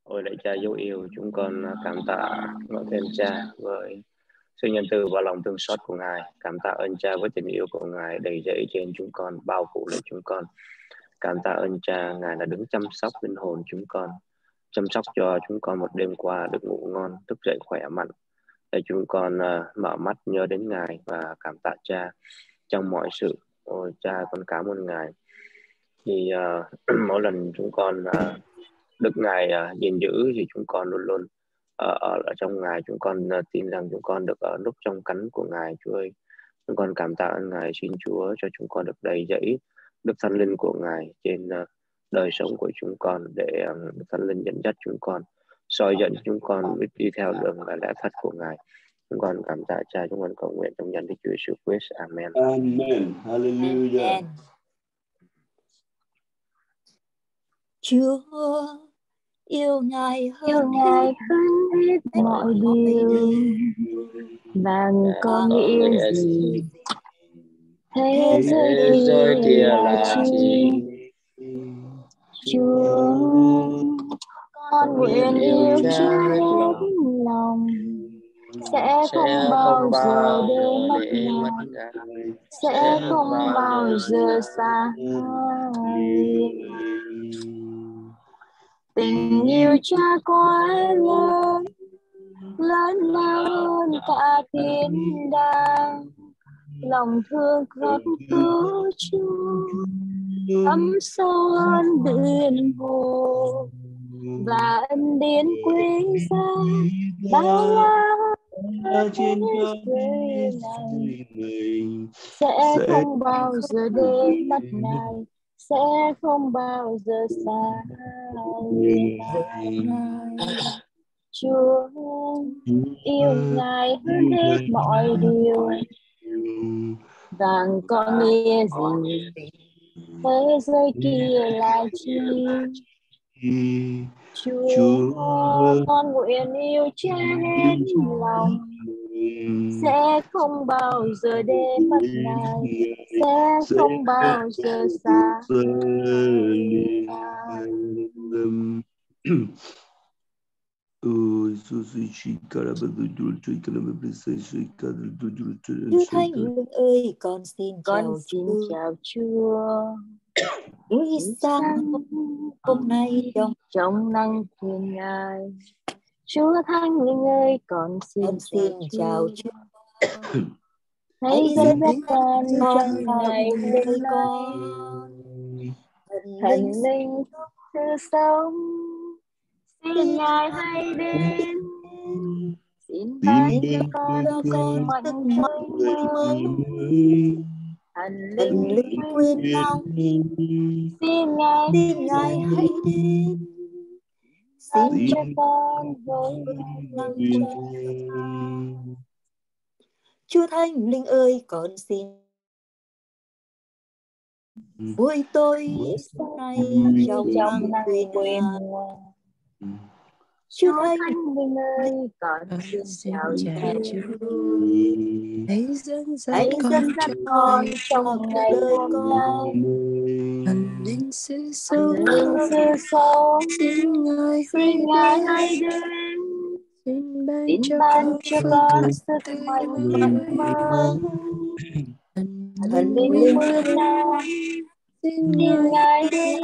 Ôi lạy Cha dấu yêu, chúng con cảm tạ ngợi khen Cha với sự nhân từ và lòng thương xót của Ngài. Cảm tạ ơn Cha với tình yêu của Ngài đầy dẫy trên chúng con, bao phủ lấy chúng con. Cảm tạ ơn Cha, Ngài đã đứng chăm sóc linh hồn chúng con, chăm sóc cho chúng con một đêm qua được ngủ ngon, thức dậy khỏe mạnh, để chúng con mở mắt nhớ đến Ngài và cảm tạ Cha trong mọi sự. Ôi Cha, con cảm ơn Ngài. Thì mỗi lần chúng con được Ngài gìn giữ thì chúng con luôn luôn ở trong Ngài. Chúng con tin rằng chúng con được ở núp trong cánh của Ngài, Chúa ơi. Chúng con cảm tạ ơn Ngài, xin Chúa cho chúng con được đầy dẫy Đức Thánh Linh của Ngài trên đời sống của chúng con, để Đức Thánh Linh dẫn dắt chúng con, soi dẫn chúng con biết đi theo đường và lẽ thật của Ngài. Chúng con cảm tạ Cha, chúng con cầu nguyện trong danh Đức Chúa Giêsu Christ. Amen. Amen. Hallelujah. Amen. Chúa yêu Ngài hơn hết mọi điều, và có nghĩa gì? Thế giới kia là chi? Chúa, con nguyện yêu Chúa hết lòng, sẽ không bao giờ để mất Ngài, sẽ không bao giờ xa Ngài. Tình yêu Cha quá lớn, lớn hơn cả thiên đàng. Lòng thương khóc cứu Chúa, thấm sâu hơn biển hồ, và ân điển quý giá bao la trên thế giới này, sẽ không bao giờ để mất Ngài, sẽ không bao giờ xa Ngài. Chúa yêu Ngài hơn hết mọi điều, vàng có nghĩa gì? Thế giới kia là chi? Chúa, con nguyện yêu Cha hết lòng, sẽ không bao giờ để mất Ngài, sẽ không bao giờ xa Ngài. Chúa Thánh Linh ơi, con xin chào Chúa. Buổi sáng hôm nay trong năng thiên Ngài. Chúa Thánh Linh ơi, con xin chào Chúa. Hãy dẫn dắt con trong Ngài linh con. Thần linh sự sống, xin Ngài hãy đến. Xin ban cho con mạnh tươi mới. Thần linh quyền năng, xin Ngài hãy đến. Xin cho con với năng cha. Chúa Thánh Linh ơi, con xin buổi tối nay trong năng quyền Ngài. Chúa Thánh Linh ơi, con xin chào Chúa. Hãy dẫn dắt con trong ngày hôm nay. Thần linh sự sống, xin Ngài hãy đến. Xin ban cho con sức mạnh mới. Thần linh quyền năng, xin Ngài đến.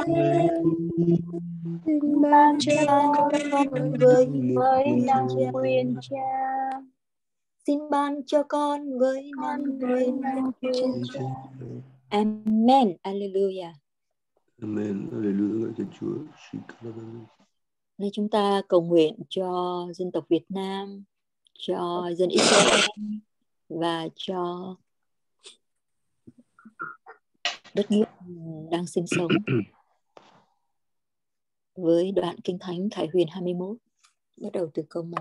Xin ban cho con với năng quyền Cha. Xin ban cho con với năng quyền Cha. Amen. Alleluia. Amen. Alleluia. Cho Chúa. Nên chúng ta cầu nguyện cho dân tộc Việt Nam, cho dân Israel và cho đất nước đang sinh sống. Với đoạn Kinh Thánh Khải Huyền 21, bắt đầu từ câu 1.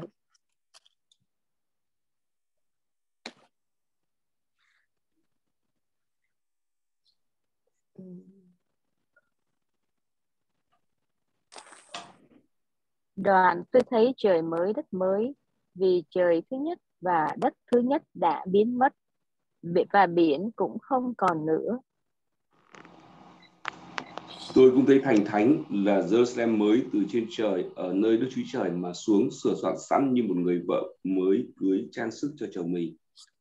Đoạn tôi thấy trời mới đất mới, vì trời thứ nhất và đất thứ nhất đã biến mất, và biển cũng không còn nữa. Tôi cũng thấy thành thánh là Jerusalem mới từ trên trời, ở nơi Đức Chúa Trời mà xuống, sửa soạn sẵn như một người vợ mới cưới trang sức cho chồng mình.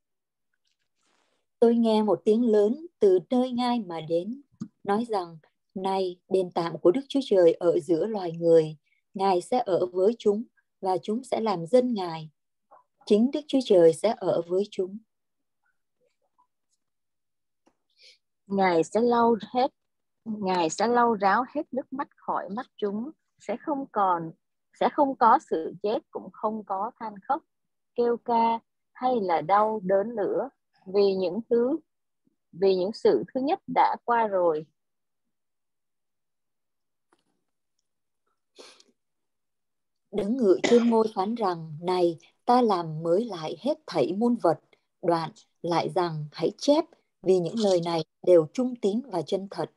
Tôi nghe một tiếng lớn từ nơi ngai mà đến, nói rằng: này, đền tạm của Đức Chúa Trời ở giữa loài người, Ngài sẽ ở với chúng và chúng sẽ làm dân Ngài. Chính Đức Chúa Trời sẽ ở với chúng. Ngài sẽ lau ráo hết nước mắt khỏi mắt chúng, sẽ không có sự chết, cũng không có than khóc, kêu ca hay là đau đớn nữa, vì những sự thứ nhất đã qua rồi. Đấng ngự trên ngôi phán rằng: này, ta làm mới lại hết thảy muôn vật. Đoạn lại rằng: hãy chép, vì những lời này đều trung tín và chân thật.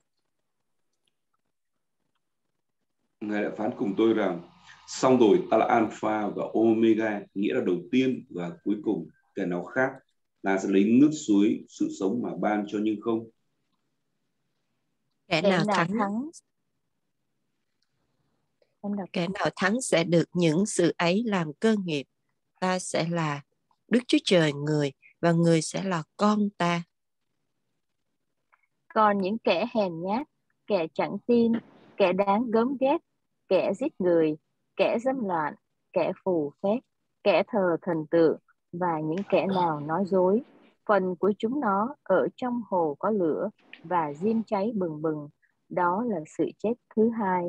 Ngài lại phán cùng tôi rằng: xong rồi, ta là Alpha và Omega, nghĩa là đầu tiên và cuối cùng. Kẻ nào khác, ta sẽ lấy nước suối sự sống mà ban cho, nhưng không. Kẻ nào thắng sẽ được những sự ấy làm cơ nghiệp. Ta sẽ là Đức Chúa Trời người, và người sẽ là con ta. Còn những kẻ hèn nhát, kẻ chẳng tin, kẻ đáng gớm ghét, kẻ giết người, kẻ dâm loạn, kẻ phù phép, kẻ thờ thần tượng và những kẻ nào nói dối, phần của chúng nó ở trong hồ có lửa và diêm cháy bừng bừng. Đó là sự chết thứ hai.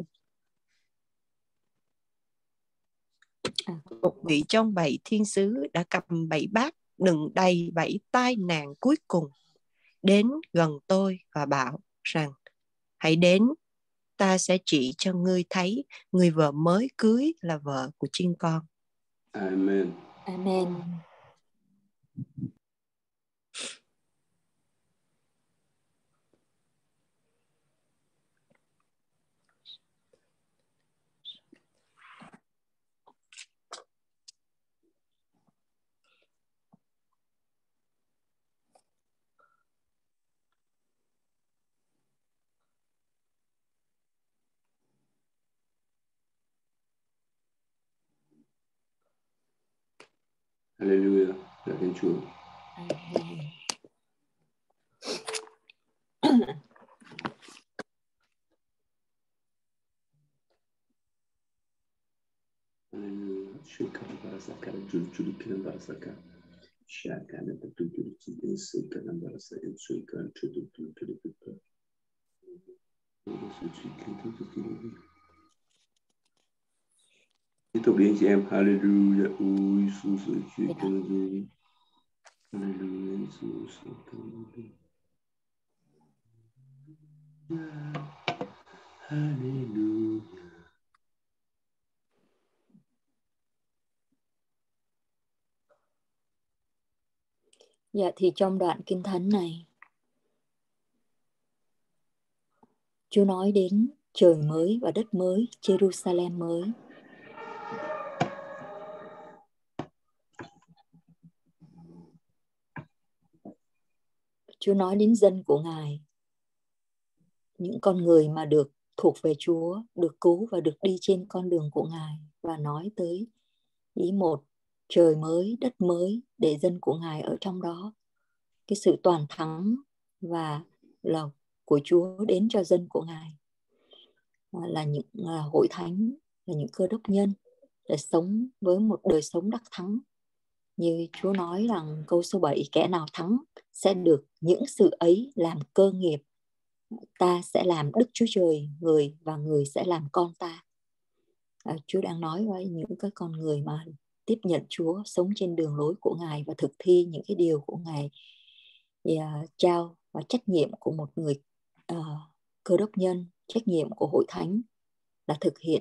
Một vị trong 7 thiên sứ đã cầm 7 bát đựng đầy 7 tai nạn cuối cùng, đến gần tôi và bảo rằng: hãy đến, ta sẽ chỉ cho ngươi thấy người vợ mới cưới là vợ của chiên con. Amen. Amen. Hallelujah. Là Thiên Chúa. Amen. Hallelujah. Shukran barasaka, juru kiran barasaka. Shakana betul cinta sekarang barasa yang suikan tutup kita. Suci kita tutup. Tiếp tục đi anh chị em. Hallelujah. Ôi Jesus ơi, chuyện cần gì. Hallelujah. Jesus ơi. Hallelujah. Dạ, thì trong đoạn Kinh Thánh này, Chúa nói đến trời mới và đất mới, Jerusalem mới. Chúa nói đến dân của Ngài, những con người mà được thuộc về Chúa, được cứu và được đi trên con đường của Ngài, và nói tới ý một trời mới, đất mới để dân của Ngài ở trong đó. Cái sự toàn thắng và lộc của Chúa đến cho dân của Ngài là những hội thánh, là những cơ đốc nhân để sống với một đời sống đắc thắng. Như Chúa nói rằng câu số 7, kẻ nào thắng sẽ được những sự ấy làm cơ nghiệp. Ta sẽ làm Đức Chúa Trời người, và người sẽ làm con ta. Chúa đang nói với những cái con người mà tiếp nhận Chúa, sống trên đường lối của Ngài và thực thi những cái điều của Ngài trao, và trách nhiệm của một người cơ đốc nhân, trách nhiệm của hội thánh là thực hiện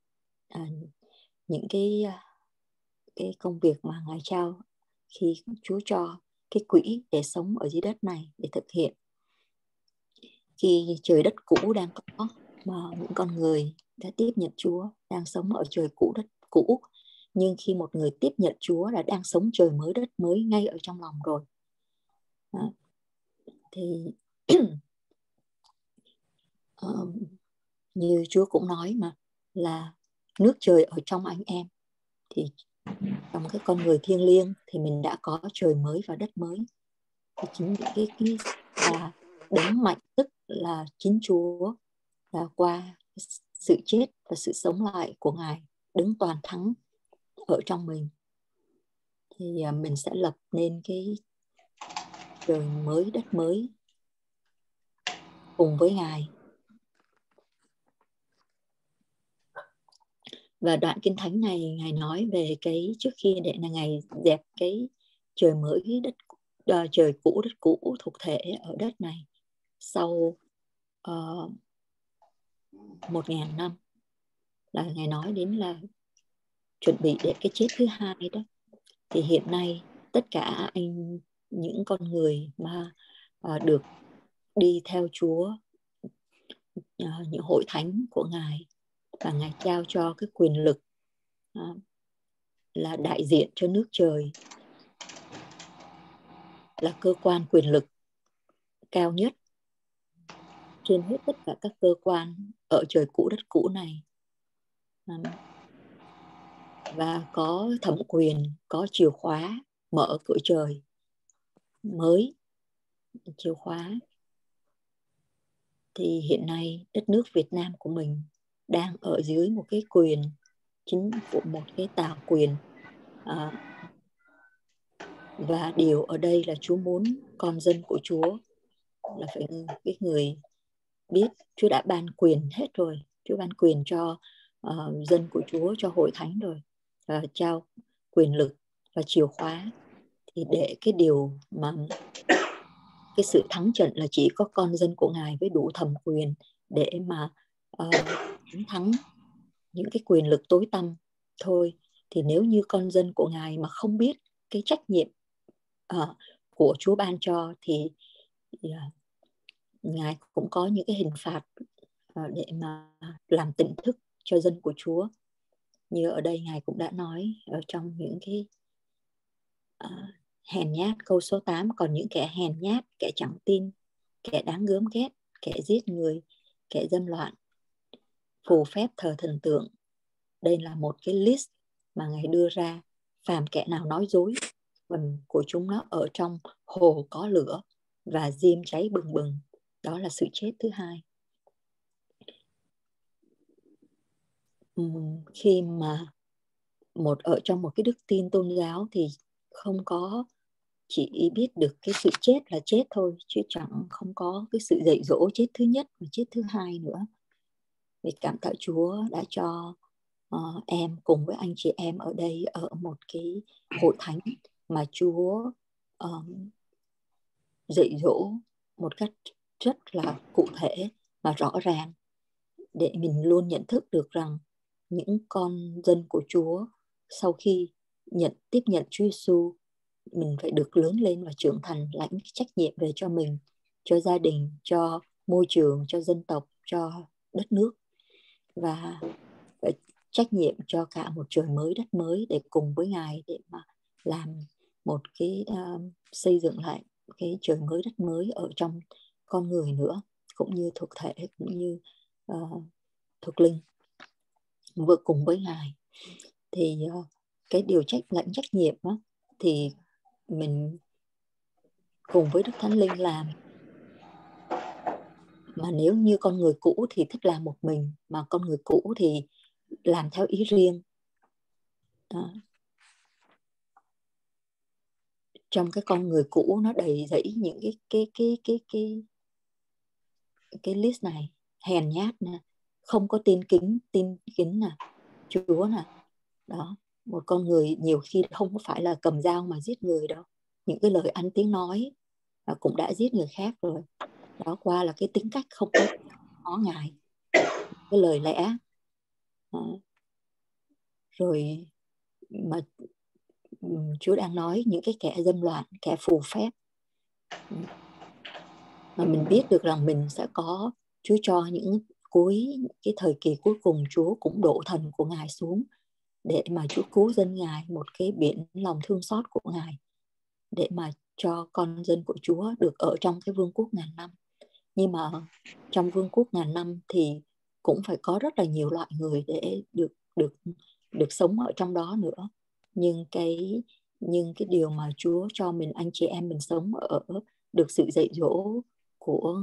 những cái công việc mà Ngài trao khi Chúa cho cái quỹ để sống ở dưới đất này để thực hiện. Khi trời đất cũ đang có, mà những con người đã tiếp nhận Chúa đang sống ở trời cũ đất cũ, nhưng khi một người tiếp nhận Chúa là đang sống trời mới đất mới ngay ở trong lòng rồi. Thì như Chúa cũng nói mà, là nước trời ở trong anh em. Thì trong cái con người thiêng liêng thì mình đã có trời mới và đất mới. Thì chính cái là đấng mạnh, tức là chính Chúa, là qua sự chết và sự sống lại của Ngài, đứng toàn thắng ở trong mình, thì mình sẽ lập nên cái trời mới đất mới cùng với Ngài. Và đoạn Kinh Thánh này Ngài nói về cái trước khi để là Ngài dẹp cái trời mới đất trời cũ đất cũ thuộc thể ở đất này sau 1.000 năm, là Ngài nói đến là chuẩn bị để cái chết thứ hai đó. Thì hiện nay tất cả những con người mà được đi theo Chúa, những hội thánh của Ngài, và Ngài trao cho cái quyền lực là đại diện cho nước trời, là cơ quan quyền lực cao nhất trên hết tất cả các cơ quan ở trời cũ đất cũ này, và có thẩm quyền, có chìa khóa mở cửa trời mới, chìa khóa. Thì hiện nay đất nước Việt Nam của mình đang ở dưới một cái quyền chính của một cái tà quyền, và điều ở đây là Chúa muốn con dân của Chúa là phải cái người biết Chúa đã ban quyền hết rồi. Chúa ban quyền cho dân của Chúa, cho hội thánh rồi, trao quyền lực và chìa khóa. Thì để cái điều mà cái sự thắng trận là chỉ có con dân của Ngài với đủ thẩm quyền để mà thắng những cái quyền lực tối tăm thôi. Thì nếu như con dân của Ngài mà không biết cái trách nhiệm của Chúa ban cho, thì Ngài cũng có những cái hình phạt để mà làm tỉnh thức cho dân của Chúa. Như ở đây Ngài cũng đã nói ở trong những cái hèn nhát, câu số 8, còn những kẻ hèn nhát, kẻ chẳng tin, kẻ đáng gớm ghét, kẻ giết người, kẻ dâm loạn, phù phép thờ thần tượng. Đây là một cái list mà Ngài đưa ra. Phàm kẻ nào nói dối, phần của chúng nó ở trong hồ có lửa và diêm cháy bừng bừng. Đó là sự chết thứ hai. Khi mà ở trong một cái đức tin tôn giáo thì không có chỉ biết được cái sự chết là chết thôi, chứ không có cái sự dạy dỗ chết thứ nhất và chết thứ hai nữa. Vì cảm tạ Chúa đã cho em cùng với anh chị em ở đây ở một cái hội thánh mà Chúa dạy dỗ một cách rất là cụ thể và rõ ràng, để mình luôn nhận thức được rằng những con dân của Chúa sau khi tiếp nhận Chúa Giêsu, mình phải được lớn lên và trưởng thành, lãnh trách nhiệm về cho mình, cho gia đình, cho môi trường, cho dân tộc, cho đất nước, và phải trách nhiệm cho cả một trời mới đất mới để cùng với Ngài để mà làm một cái xây dựng lại cái trời mới đất mới ở trong con người nữa, cũng như thuộc thể, cũng như thuộc linh vừa cùng với Ngài. Thì cái điều lãnh trách nhiệm đó, thì mình cùng với Đức Thánh Linh làm. Mà nếu như con người cũ thì thích làm một mình, mà con người cũ thì làm theo ý riêng. Đó. Trong cái con người cũ nó đầy dẫy những cái list này: hèn nhát nè, không có tin kính nè, Chúa nè. Đó, một con người nhiều khi không phải là cầm dao mà giết người đâu, những cái lời ăn tiếng nói cũng đã giết người khác rồi. Đó, qua là cái tính cách không có Ngài, cái lời lẽ. Rồi mà Chúa đang nói những cái kẻ dâm loạn, kẻ phù phép, mà mình biết được rằng mình sẽ có, Chúa cho những cái thời kỳ cuối cùng, Chúa cũng đổ thần của Ngài xuống để mà Chúa cứu dân Ngài, một cái biển lòng thương xót của Ngài, để mà cho con dân của Chúa được ở trong cái vương quốc ngàn năm. Nhưng mà trong vương quốc ngàn năm thì cũng phải có rất là nhiều loại người để được sống ở trong đó nữa. Nhưng cái điều mà Chúa cho mình, anh chị em mình sống ở, được sự dạy dỗ của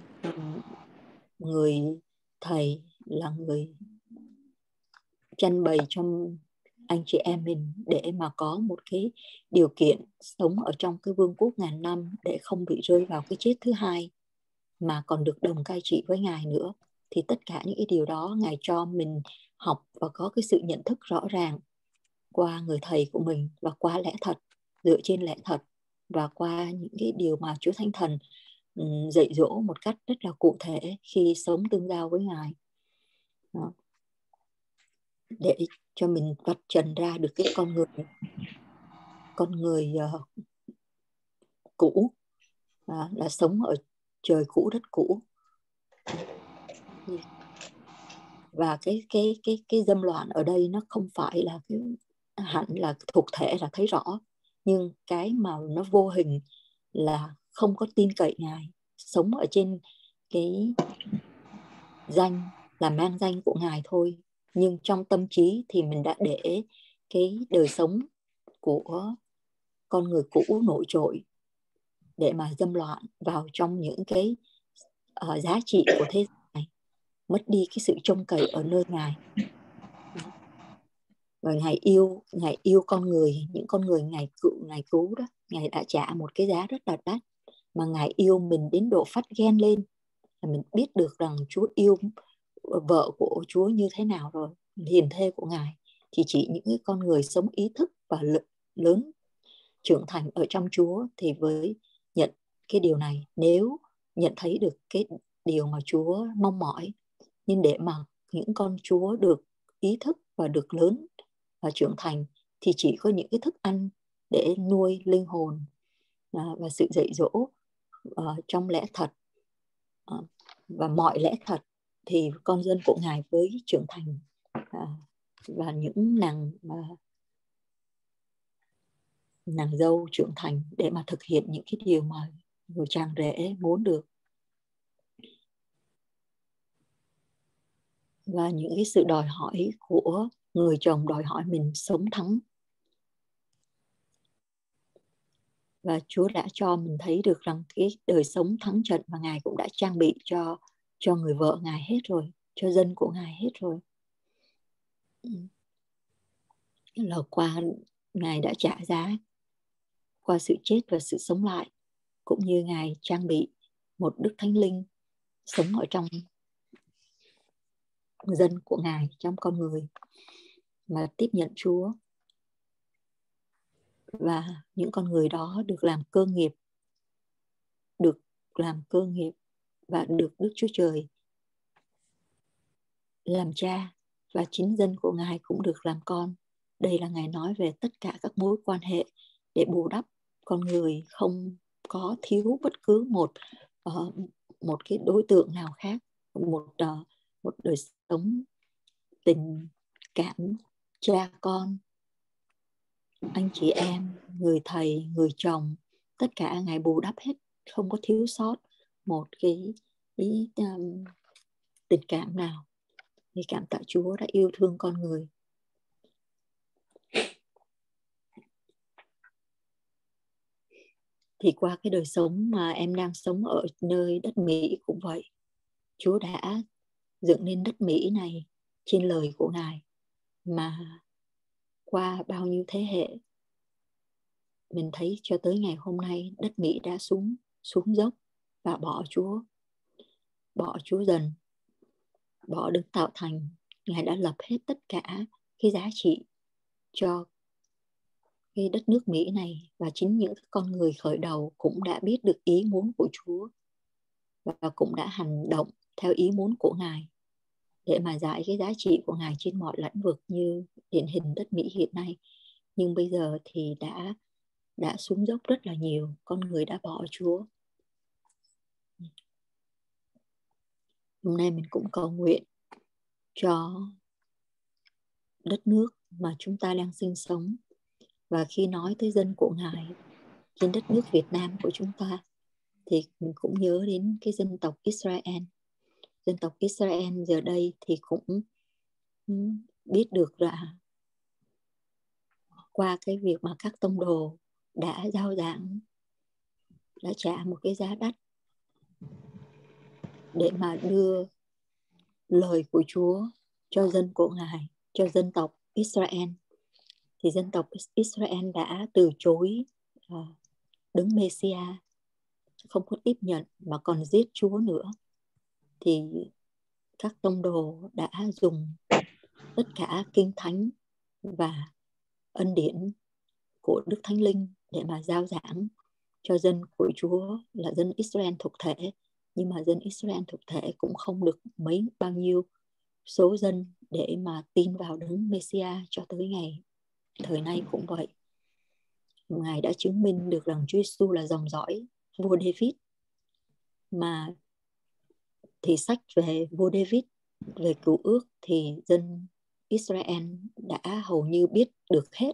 người thầy, là người trăn bày cho anh chị em mình để mà có một cái điều kiện sống ở trong cái vương quốc ngàn năm, để không bị rơi vào cái chết thứ hai, mà còn được đồng cai trị với Ngài nữa. Thì tất cả những cái điều đó Ngài cho mình học và có cái sự nhận thức rõ ràng qua người thầy của mình, và qua lẽ thật, dựa trên lẽ thật, và qua những cái điều mà Chúa Thánh Thần dạy dỗ một cách rất là cụ thể khi sống tương giao với Ngài. Đó. Để cho mình vạch trần ra được cái con người cũ, là sống ở trời cũ đất cũ. Và cái dâm loạn ở đây nó không phải là cái hẳn là thuộc thể là thấy rõ, nhưng cái mà nó vô hình là không có tin cậy Ngài, sống ở trên cái danh là mang danh của Ngài thôi, nhưng trong tâm trí thì mình đã để cái đời sống của con người cũ nổi trội để mà dâm loạn vào trong những cái giá trị của thế gian này, mất đi cái sự trông cậy ở nơi Ngài. Và Ngài yêu con người, những con người Ngài cứu đó, Ngài đã trả một cái giá rất là đắt, mà Ngài yêu mình đến độ phát ghen lên, là mình biết được rằng Chúa yêu vợ của Chúa như thế nào rồi, hiền thê của Ngài. Thì chỉ những cái con người sống ý thức và lớn trưởng thành ở trong Chúa thì với nhận cái điều này, nếu nhận thấy được cái điều mà Chúa mong mỏi. Nhưng để mà những con Chúa được ý thức và được lớn và trưởng thành thì chỉ có những cái thức ăn để nuôi linh hồn và sự dạy dỗ trong lẽ thật và mọi lẽ thật, thì con dân của Ngài với trưởng thành và những nàng dâu trưởng thành để mà thực hiện những cái điều mà người chàng rể muốn được. Và những cái sự đòi hỏi của người chồng đòi hỏi mình sống thắng. Và Chúa đã cho mình thấy được rằng cái đời sống thắng trận mà Ngài cũng đã trang bị cho người vợ Ngài hết rồi, cho dân của Ngài hết rồi. Là qua Ngài đã trả giá qua sự chết và sự sống lại, cũng như Ngài trang bị một Đức Thánh Linh sống ở trong dân của Ngài, trong con người mà tiếp nhận Chúa. Và những con người đó được làm cơ nghiệp và được Đức Chúa Trời làm cha, và chính dân của Ngài cũng được làm con. Đây là Ngài nói về tất cả các mối quan hệ để bù đắp con người không có thiếu bất cứ một cái đối tượng nào khác, một đời sống tình cảm cha con, anh chị em, người thầy, người chồng, tất cả Ngài bù đắp hết, không có thiếu sót một cái tình cảm nào. Thì cảm tạ Chúa đã yêu thương con người. Thì qua cái đời sống mà em đang sống ở nơi đất Mỹ cũng vậy. Chúa đã dựng nên đất Mỹ này trên lời của Ngài, mà qua bao nhiêu thế hệ mình thấy cho tới ngày hôm nay đất Mỹ đã xuống dốc và bỏ Chúa dần, bỏ Đấng tạo thành. Ngài đã lập hết tất cả cái giá trị cho cái đất nước Mỹ này, và chính những con người khởi đầu cũng đã biết được ý muốn của Chúa và cũng đã hành động theo ý muốn của Ngài để mà giải cái giá trị của Ngài trên mọi lĩnh vực, như điển hình đất Mỹ hiện nay. Nhưng bây giờ thì đã xuống dốc rất là nhiều, con người đã bỏ Chúa. Hôm nay mình cũng cầu nguyện cho đất nước mà chúng ta đang sinh sống. Và khi nói tới dân của Ngài trên đất nước Việt Nam của chúng ta, thì mình cũng nhớ đến cái dân tộc Israel. dân tộc Israel giờ đây thì cũng biết được là qua cái việc mà các tông đồ đã giao giảng, đã trả một cái giá đắt để mà đưa lời của Chúa cho dân của Ngài, cho dân tộc Israel. Thì dân tộc Israel đã từ chối Đấng Mêsia, không có tiếp nhận mà còn giết Chúa nữa. Thì các tông đồ đã dùng tất cả kinh thánh và ân điển của Đức Thánh Linh để mà giao giảng cho dân của Chúa là dân Israel thuộc thể. Nhưng mà dân Israel thuộc thể cũng không được bao nhiêu số dân để mà tin vào Đấng Mêsia cho tới ngày thời nay cũng vậy. Ngài đã chứng minh được rằng Chúa Giêsu là dòng dõi vua David. Mà thì sách về vua David, về cựu ước thì dân Israel đã hầu như biết được hết.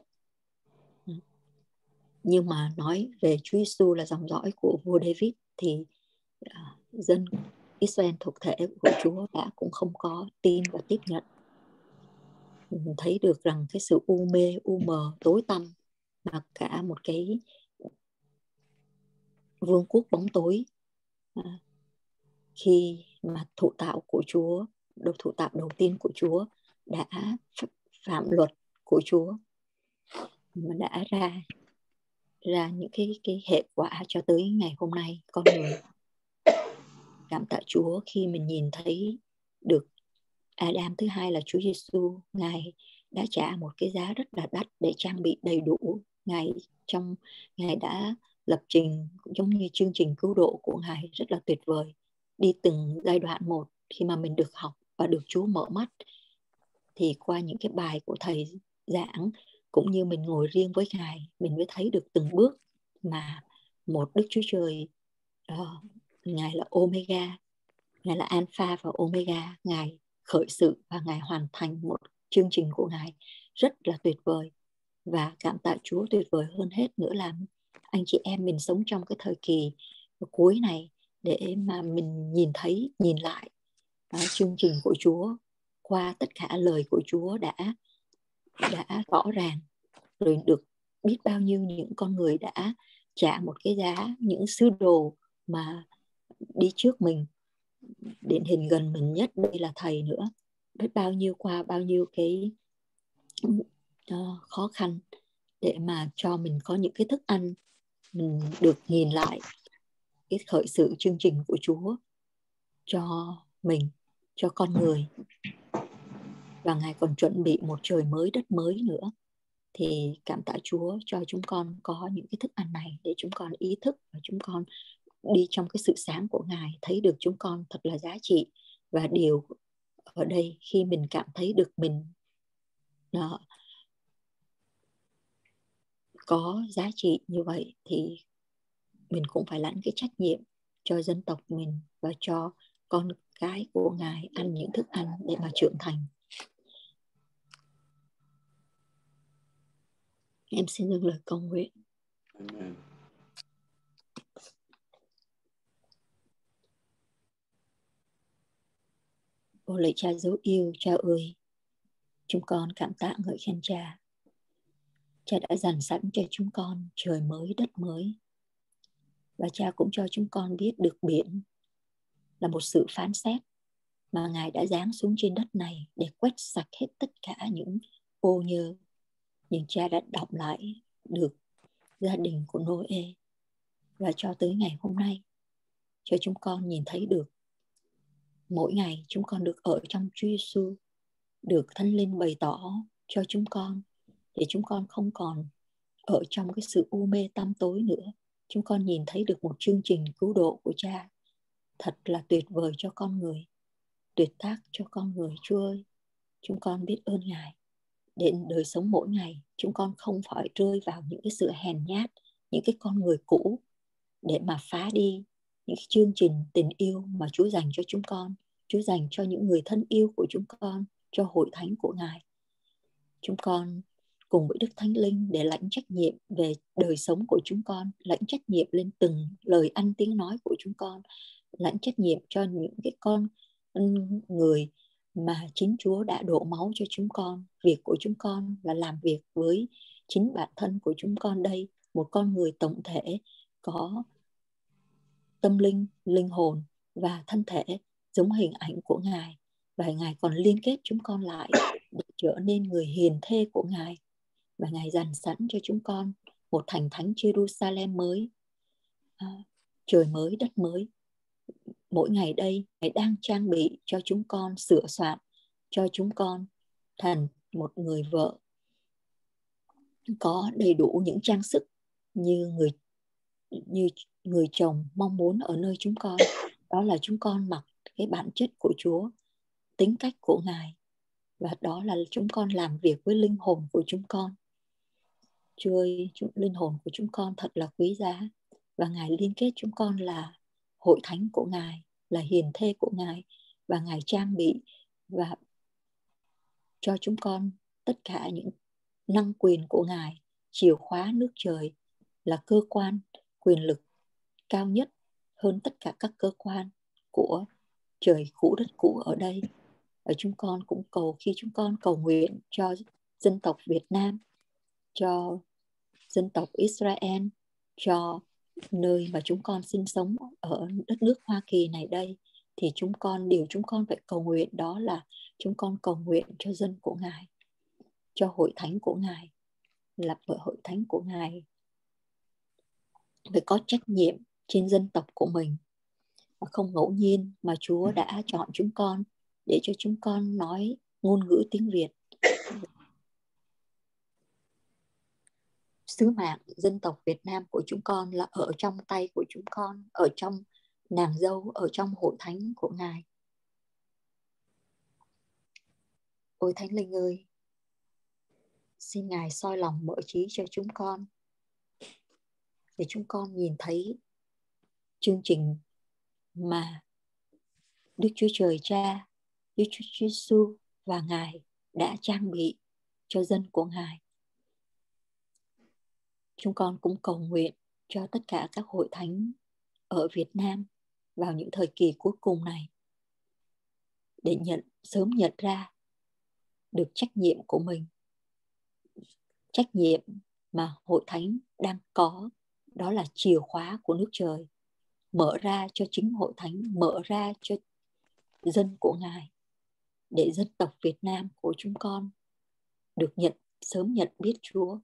Nhưng mà nói về Chúa Giêsu là dòng dõi của vua David thì dân Israel thuộc thể của Chúa đã cũng không có tin và tiếp nhận. Mình thấy được rằng cái sự u mê, u mờ, tối tăm mà cả một cái vương quốc bóng tối khi mà thụ tạo của Chúa, thụ tạo đầu tiên của Chúa đã phạm luật của Chúa, mà đã ra những cái hệ quả cho tới ngày hôm nay con người. Cảm tạ Chúa khi mình nhìn thấy được Adam thứ hai là Chúa Giêsu, Ngài đã trả một cái giá rất là đắt để trang bị đầy đủ. Ngài đã lập trình giống như chương trình cứu độ của Ngài rất là tuyệt vời, đi từng giai đoạn một. Khi mà mình được học và được Chúa mở mắt thì qua những cái bài của Thầy giảng cũng như mình ngồi riêng với Ngài, mình mới thấy được từng bước mà một Đức Chúa Trời, Ngài là Omega, Ngài là Alpha và Omega, Ngài khởi sự và Ngài hoàn thành một chương trình của Ngài rất là tuyệt vời. Và cảm tạ Chúa, tuyệt vời hơn hết nữa là anh chị em mình sống trong cái thời kỳ cuối này để mà mình nhìn lại chương trình của Chúa qua tất cả lời của Chúa đã rõ ràng, rồi được biết bao nhiêu những con người đã trả một cái giá, những sứ đồ mà đi trước mình, điển hình gần mình nhất đây là Thầy nữa, biết bao nhiêu qua bao nhiêu cái khó khăn để mà cho mình có những cái thức ăn, mình được nhìn lại cái khởi sự chương trình của Chúa cho mình, cho con người. Và Ngài còn chuẩn bị một trời mới đất mới nữa. Thì cảm tạ Chúa cho chúng con có những cái thức ăn này để chúng con ý thức và chúng con đi trong cái sự sáng của Ngài, thấy được chúng con thật là giá trị. Và điều ở đây khi mình cảm thấy được mình có giá trị như vậy thì mình cũng phải lãnh cái trách nhiệm cho dân tộc mình và cho con cái của Ngài ăn những thức ăn để mà trưởng thành. Em xin dâng lời cầu nguyện. Amen. Ôi lạy Cha dấu yêu, Cha ơi, chúng con cảm tạ ngợi khen Cha. Cha đã dàn sẵn cho chúng con trời mới đất mới. Và Cha cũng cho chúng con biết được biển là một sự phán xét mà Ngài đã giáng xuống trên đất này để quét sạch hết tất cả những ô nhơ. Nhưng Cha đã đọng lại được gia đình của Noe. Và cho tới ngày hôm nay, cho chúng con nhìn thấy được mỗi ngày chúng con được ở trong Chúa Giêsu, được Thánh Linh bày tỏ cho chúng con để chúng con không còn ở trong cái sự u mê tăm tối nữa. Chúng con nhìn thấy được một chương trình cứu độ của Cha thật là tuyệt vời cho con người, tuyệt tác cho con người. Chúa ơi, chúng con biết ơn Ngài. Đến đời sống mỗi ngày, chúng con không phải rơi vào những cái sự hèn nhát, những cái con người cũ để mà phá đi những cái chương trình tình yêu mà Chúa dành cho chúng con, Chúa dành cho những người thân yêu của chúng con, cho hội thánh của Ngài. Chúng con cùng với Đức Thánh Linh để lãnh trách nhiệm về đời sống của chúng con, lãnh trách nhiệm lên từng lời ăn tiếng nói của chúng con, lãnh trách nhiệm cho những cái con người mà chính Chúa đã đổ máu cho chúng con. Việc của chúng con là làm việc với chính bản thân của chúng con đây, một con người tổng thể có tâm linh, linh hồn và thân thể giống hình ảnh của Ngài. Và Ngài còn liên kết chúng con lại để trở nên người hiền thê của Ngài. Và Ngài dành sẵn cho chúng con một thành thánh Jerusalem mới, trời mới, đất mới. Mỗi ngày đây, Ngài đang trang bị cho chúng con, sửa soạn cho chúng con thành một người vợ có đầy đủ những trang sức như người chồng mong muốn ở nơi chúng con. Đó là chúng con mặc cái bản chất của Chúa, tính cách của Ngài. Và đó là chúng con làm việc với linh hồn của chúng con. Chúa ơi, linh hồn của chúng con thật là quý giá. Và Ngài liên kết chúng con là hội thánh của Ngài, là hiền thê của Ngài. Và Ngài trang bị và cho chúng con tất cả những năng quyền của Ngài. Chìa khóa nước trời là cơ quan quyền lực cao nhất hơn tất cả các cơ quan của trời cũ đất cũ ở đây. Và chúng con cũng khi chúng con cầu nguyện cho dân tộc Việt Nam, cho dân tộc Israel, cho nơi mà chúng con sinh sống ở đất nước Hoa Kỳ này đây, thì điều chúng con phải cầu nguyện đó là chúng con cầu nguyện cho dân của Ngài, cho hội thánh của Ngài, là hội thánh của Ngài phải có trách nhiệm trên dân tộc của mình. Và không ngẫu nhiên mà Chúa đã chọn chúng con để cho chúng con nói ngôn ngữ tiếng Việt. Sứ mạng dân tộc Việt Nam của chúng con là ở trong tay của chúng con, ở trong nàng dâu, ở trong hội thánh của Ngài. Ôi Thánh Linh ơi, xin Ngài soi lòng mở trí cho chúng con, để chúng con nhìn thấy chương trình mà Đức Chúa Trời Cha, Đức Chúa Giêsu và Ngài đã trang bị cho dân của Ngài. Chúng con cũng cầu nguyện cho tất cả các hội thánh ở Việt Nam vào những thời kỳ cuối cùng này, để sớm nhận ra được trách nhiệm của mình. Trách nhiệm mà hội thánh đang có, đó là chìa khóa của nước trời, mở ra cho chính hội thánh, mở ra cho dân của Ngài, để dân tộc Việt Nam của chúng con được sớm nhận biết Chúa.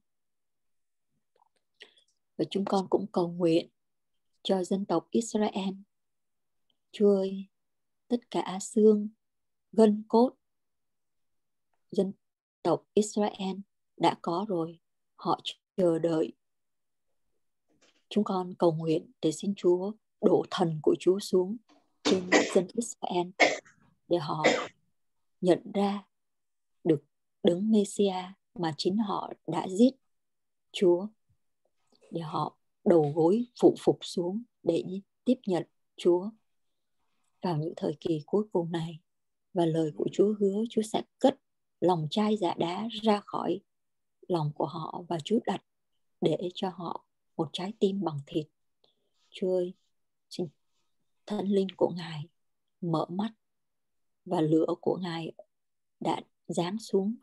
Và chúng con cũng cầu nguyện cho dân tộc Israel. Chúa ơi, tất cả xương, gân cốt dân tộc Israel đã có rồi, họ chờ đợi. Chúng con cầu nguyện để xin Chúa đổ thần của Chúa xuống trên dân Israel, để họ nhận ra được đấng Mêsia mà chính họ đã giết Chúa, để họ đầu gối phụ phục xuống để tiếp nhận Chúa vào những thời kỳ cuối cùng này. Và lời của Chúa hứa Chúa sẽ cất lòng chai dạ đá ra khỏi lòng của họ, và Chúa đặt để cho họ một trái tim bằng thịt. Chúa ơi, xin Thánh Linh của Ngài mở mắt, và lửa của Ngài đã giáng xuống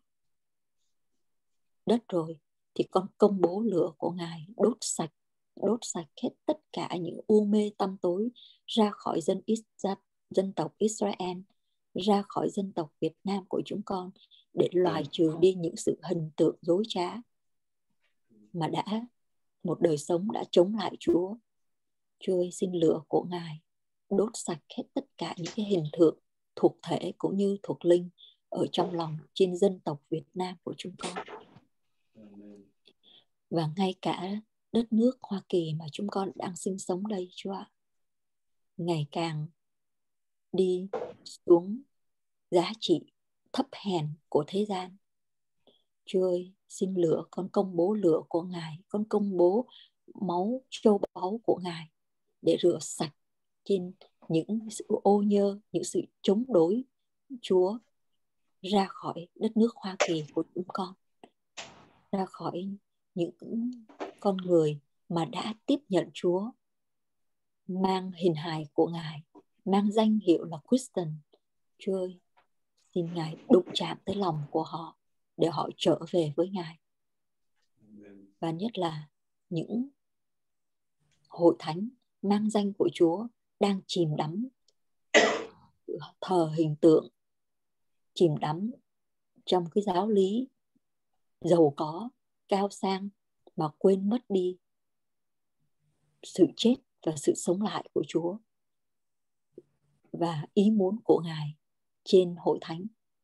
đất rồi, thì con công bố lửa của Ngài đốt sạch hết tất cả những u mê tăm tối ra khỏi dân tộc Israel, ra khỏi dân tộc Việt Nam của chúng con, để loại trừ đi những sự hình tượng dối trá mà một đời sống đã chống lại Chúa. Chúa ơi, xin lửa của Ngài đốt sạch hết tất cả những cái hình tượng thuộc thể cũng như thuộc linh ở trong lòng trên dân tộc Việt Nam của chúng con. Và ngay cả đất nước Hoa Kỳ mà chúng con đang sinh sống đây, Chúa ạ, ngày càng đi xuống giá trị thấp hèn của thế gian. Chúa ơi, xin lửa, con công bố lửa của Ngài, con công bố máu châu báu của Ngài để rửa sạch trên những sự ô nhơ, những sự chống đối Chúa ra khỏi đất nước Hoa Kỳ của chúng con, ra khỏi những con người mà đã tiếp nhận Chúa, mang hình hài của Ngài, mang danh hiệu là Christian, Chúa ơi, xin Ngài đụng chạm tới lòng của họ để họ trở về với Ngài. Và nhất là những hội thánh mang danh của Chúa đang chìm đắm thờ hình tượng, chìm đắm trong cái giáo lý giàu có, cao sang mà quên mất đi sự chết và sự sống lại của Chúa và ý muốn của Ngài trên hội thánh.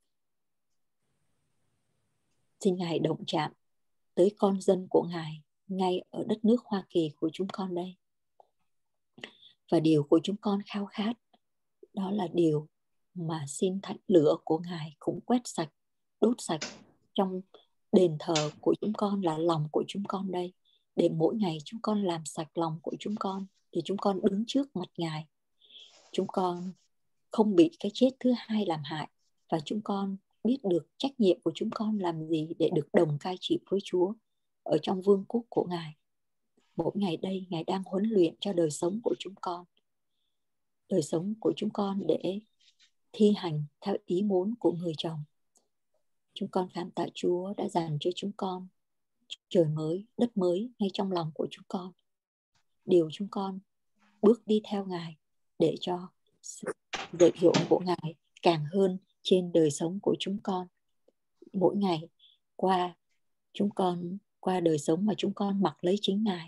Xin Ngài động chạm tới con dân của Ngài ngay ở đất nước Hoa Kỳ của chúng con đây. Và điều của chúng con khao khát đó là điều mà xin thánh lửa của Ngài cũng quét sạch, đốt sạch trong đền thờ của chúng con, là lòng của chúng con đây. Để mỗi ngày chúng con làm sạch lòng của chúng con, để chúng con đứng trước mặt Ngài. Chúng con không bị cái chết thứ hai làm hại, và chúng con biết được trách nhiệm của chúng con làm gì để được đồng cai trị với Chúa ở trong vương quốc của Ngài. Mỗi ngày đây, Ngài đang huấn luyện cho đời sống của chúng con. Đời sống của chúng con để thi hành theo ý muốn của người chồng. Chúng con cảm tạ Chúa đã dành cho chúng con trời mới, đất mới ngay trong lòng của chúng con. Điều chúng con bước đi theo Ngài để cho sự dạy dỗ của Ngài càng hơn trên đời sống của chúng con. Mỗi ngày qua đời sống mà chúng con mặc lấy chính Ngài,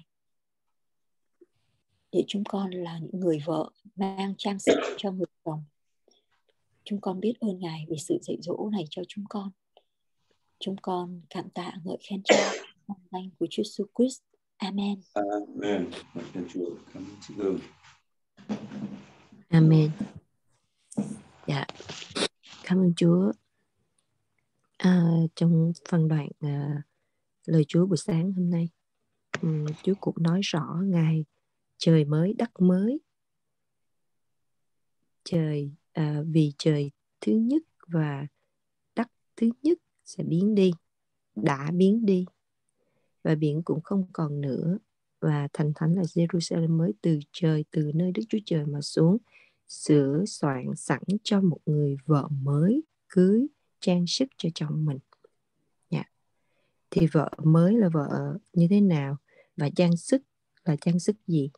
để chúng con là những người vợ mang trang sức cho người chồng. Chúng con biết ơn Ngài vì sự dạy dỗ này cho chúng con. Chúng con cảm tạ ngợi khen Cha trong danh của Chúa Jesus Christ. Amen. Amen. Cảm ơn Chúa. Cảm ơn chị Hương. Amen. Dạ, cảm ơn Chúa. Trong phần đoạn lời Chúa buổi sáng hôm nay, Chúa cũng nói rõ Ngài trời mới đất mới. Vì trời thứ nhất và đất thứ nhất sẽ biến đi, đã biến đi, và biển cũng không còn nữa, và thành thánh là Jerusalem mới từ nơi Đức Chúa Trời mà xuống, sửa soạn sẵn cho một người vợ mới cưới trang sức cho chồng mình. Thì vợ mới là vợ như thế nào, và trang sức là trang sức gì?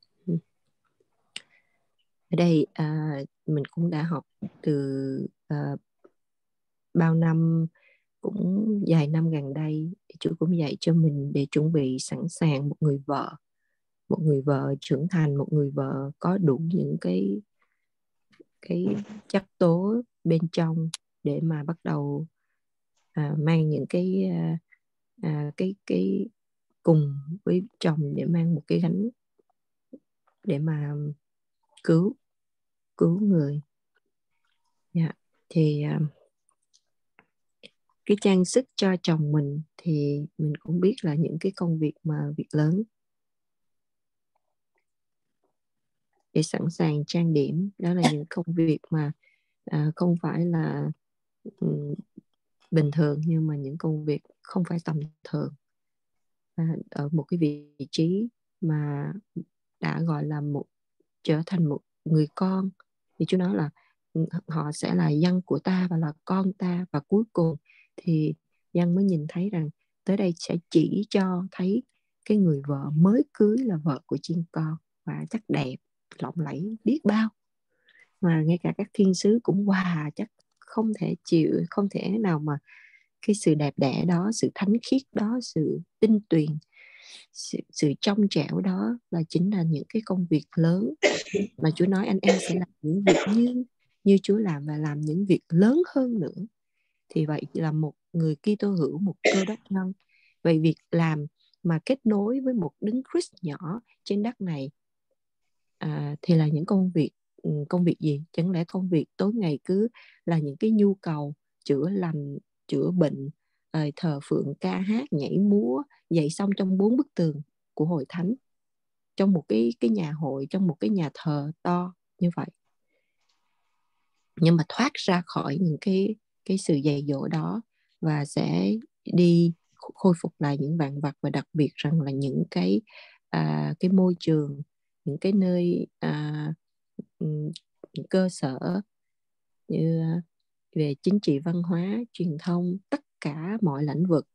Ở đây mình cũng đã học từ bao năm, cũng vài năm gần đây, Chúa cũng dạy cho mình để chuẩn bị sẵn sàng một người vợ trưởng thành, một người vợ có đủ những cái chất tố bên trong để mà bắt đầu mang những cái cùng với chồng để mang một cái gánh để mà cứu người. Thì cái trang sức cho chồng mình thì mình cũng biết là những cái công việc lớn để sẵn sàng trang điểm. Đó là những công việc mà không phải là bình thường, nhưng mà những công việc không phải tầm thường, ở một cái vị trí mà đã gọi là trở thành một người con. Thì Chúa nói là họ sẽ là dân của ta và là con ta, và cuối cùng thì dân mới nhìn thấy rằng tới đây sẽ chỉ cho thấy cái người vợ mới cưới là vợ của chiên con, và chắc đẹp lộng lẫy biết bao, mà ngay cả các thiên sứ cũng chắc không thể nào mà cái sự đẹp đẽ đó, sự thánh khiết đó, sự tinh tuyền, sự trong trẻo đó là chính là những cái công việc lớn mà Chúa nói anh em sẽ làm những việc như Chúa làm, và làm những việc lớn hơn nữa. Thì vậy là một người Kitô hữu, một Cơ Đốc nhân, vậy việc làm mà kết nối với một đấng Christ nhỏ trên đất này thì là những công việc gì? Chẳng lẽ công việc tối ngày cứ là những cái nhu cầu chữa lành, chữa bệnh, thờ phượng, ca hát, nhảy múa, dạy xong trong 4 bức tường của hội thánh, trong một cái nhà hội, trong một cái nhà thờ to như vậy? Nhưng mà thoát ra khỏi những cái sự dạy dỗ đó và sẽ đi khôi phục lại những vạn vật, và đặc biệt rằng là những cái môi trường, những cái nơi những cơ sở như về chính trị, văn hóa, truyền thông, tất cả mọi lĩnh vực.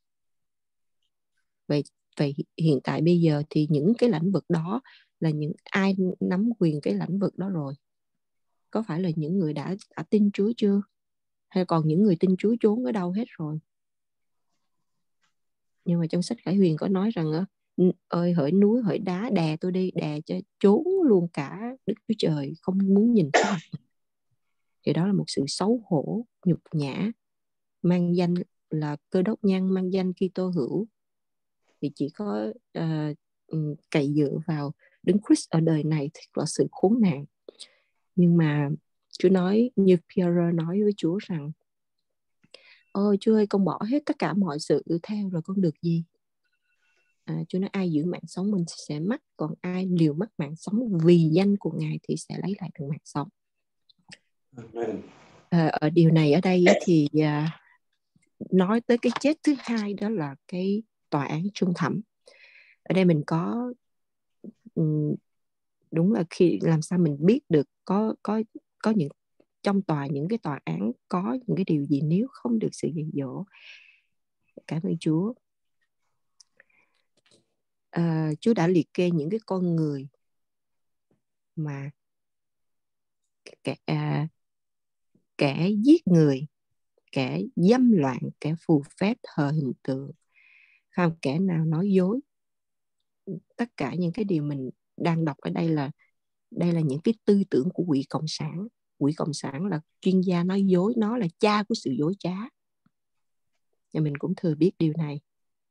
Vậy hiện tại bây giờ thì những cái lĩnh vực đó là những ai nắm quyền cái lĩnh vực đó rồi? Có phải là những người đã tin Chúa chưa? Hay còn những người tin Chúa trốn ở đâu hết rồi? Nhưng mà trong sách Khải Huyền có nói rằng ơi hỡi núi hỡi đá đè tôi đi, đè cho trốn luôn cả Đức Chúa Trời, không muốn nhìn thấy mặt. Thì đó là một sự xấu hổ, nhục nhã. Mang danh là Cơ Đốc nhân, mang danh Kitô hữu thì chỉ có cậy dựa vào Đấng Christ ở đời này thì là sự khốn nạn. Nhưng mà Chúa nói, như Pierre nói với Chúa rằng: ôi Chúa ơi, con bỏ hết tất cả mọi sự theo rồi con được gì? Chúa nói ai giữ mạng sống mình sẽ mất, còn ai liều mất mạng sống vì danh của Ngài thì sẽ lấy lại được mạng sống. Ở điều này ở đây thì nói tới cái chết thứ hai, đó là cái tòa án trung thẩm. Ở đây mình có đúng là khi làm sao mình biết được có những trong những cái tòa án có những cái điều gì nếu không được sự dạy dỗ. Cảm ơn Chúa. Chúa đã liệt kê những cái con người mà kẻ giết người, kẻ dâm loạn, kẻ phù phép, thờ hình tượng, không kẻ nào nói dối. Tất cả những cái điều mình đang đọc ở đây là những cái tư tưởng của quỷ cộng sản. Quỷ cộng sản là chuyên gia nói dối, nó là cha của sự dối trá. Và mình cũng thừa biết điều này.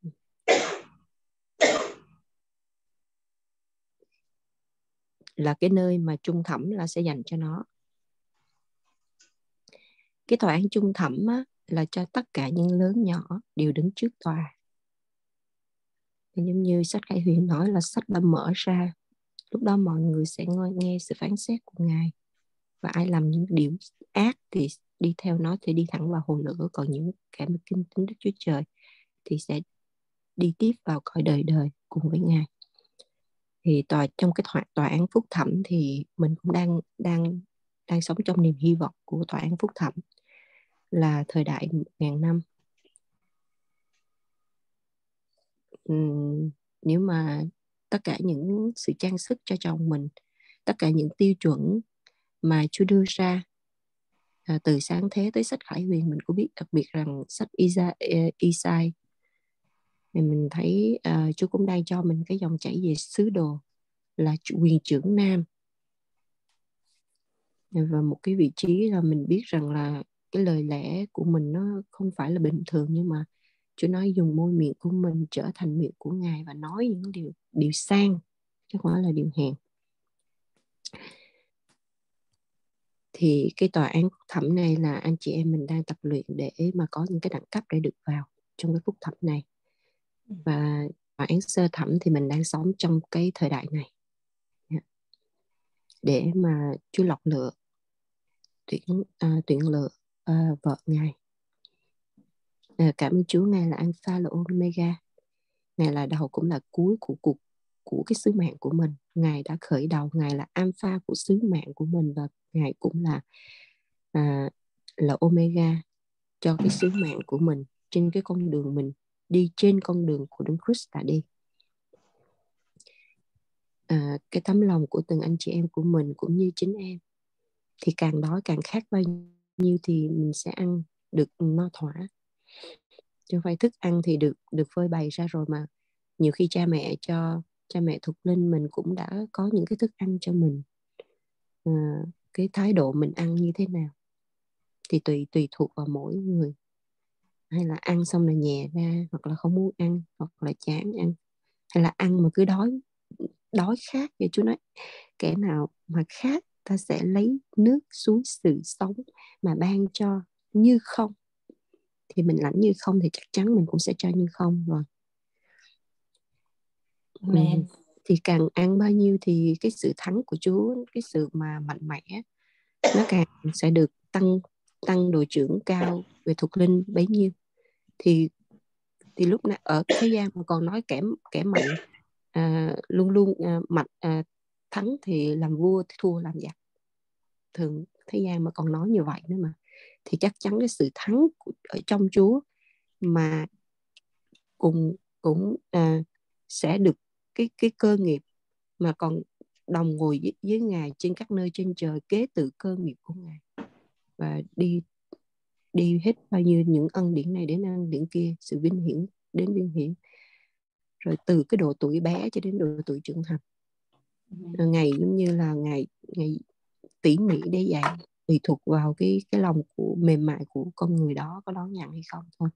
Là cái nơi mà trung thẩm là sẽ dành cho nó. Cái tòa án trung thẩm á, là cho tất cả những lớn nhỏ đều đứng trước tòa. Giống như sách Khải Huyền nói là sách đã mở ra, lúc đó mọi người sẽ nghe sự phán xét của Ngài. Và ai làm những điều ác thì đi theo nó thì đi thẳng vào hồ lửa. Còn những kẻ mà kính tín Đức Chúa Trời thì sẽ đi tiếp vào cõi đời đời cùng với Ngài. Thì trong cái tòa án phúc thẩm thì mình cũng đang sống trong niềm hy vọng của tòa án phúc thẩm, là thời đại 1000 năm. Nếu mà tất cả những sự trang sức cho chồng mình, tất cả những tiêu chuẩn mà Chúa đưa ra từ sáng thế tới sách Khải Huyền, mình cũng biết đặc biệt rằng sách Isai thì mình thấy Chúa cũng đang cho mình cái dòng chảy về sứ đồ là quyền trưởng nam, và một cái vị trí là mình biết rằng là cái lời lẽ của mình nó không phải là bình thường, nhưng mà Chúa nói dùng môi miệng của mình trở thành miệng của Ngài và nói những điều sang chứ không phải là điều hèn. Thì cái tòa án phúc thẩm này là anh chị em mình đang tập luyện để mà có những cái đẳng cấp để được vào trong cái phúc thẩm này. Và tòa án sơ thẩm thì mình đang sống trong cái thời đại này để mà Chúa lọc lựa, tuyển lựa vợ Ngài. Cảm ơn Chúa, Ngài là Alpha là Omega, Ngài là đầu cũng là cuối của cái sứ mạng của mình. Ngài đã khởi đầu, Ngài là Alpha của sứ mạng của mình, và Ngài cũng là Omega cho cái sứ mạng của mình trên cái con đường mình đi, trên con đường của Đấng Christ đã đi. Cái tấm lòng của từng anh chị em của mình cũng như chính em thì càng đói càng khát bao nhiêu thì mình sẽ ăn được no thỏa. Chứ không phải thức ăn thì được phơi bày ra rồi, mà nhiều khi cha mẹ thuộc linh mình cũng đã có những cái thức ăn cho mình. Cái thái độ mình ăn như thế nào thì tùy thuộc vào mỗi người. Hay là ăn xong là nhè ra, hoặc là không muốn ăn, hoặc là chán ăn, hay là ăn mà cứ đói khát. Vậy Chúa nói kẻ nào mà khát ta sẽ lấy nước suối sự sống mà ban cho như không. Thì mình lãnh như không thì chắc chắn mình cũng sẽ cho như không rồi. Thì càng ăn bao nhiêu thì cái sự thắng của Chúa, cái sự mà mạnh mẽ nó càng sẽ được tăng đội trưởng cao về thuộc linh bấy nhiêu. Thì lúc nào ở thế gian mà còn nói kẻ mạnh luôn luôn mạnh thắng thì làm vua, thua làm giặc. Thường thế gian mà còn nói như vậy nữa mà, thì chắc chắn cái sự thắng ở trong Chúa mà cũng sẽ được cái cơ nghiệp mà còn đồng ngồi với Ngài trên các nơi trên trời, kế tự cơ nghiệp của Ngài, và đi hết bao nhiêu những ân điển này đến ân điển kia, sự vinh hiển đến vinh hiển, rồi từ cái độ tuổi bé cho đến độ tuổi trưởng thành. Ngài giống như là ngài tỉ mỉ để dạy, tùy thuộc vào cái lòng của mềm mại của con người đó có đón nhận hay không thôi.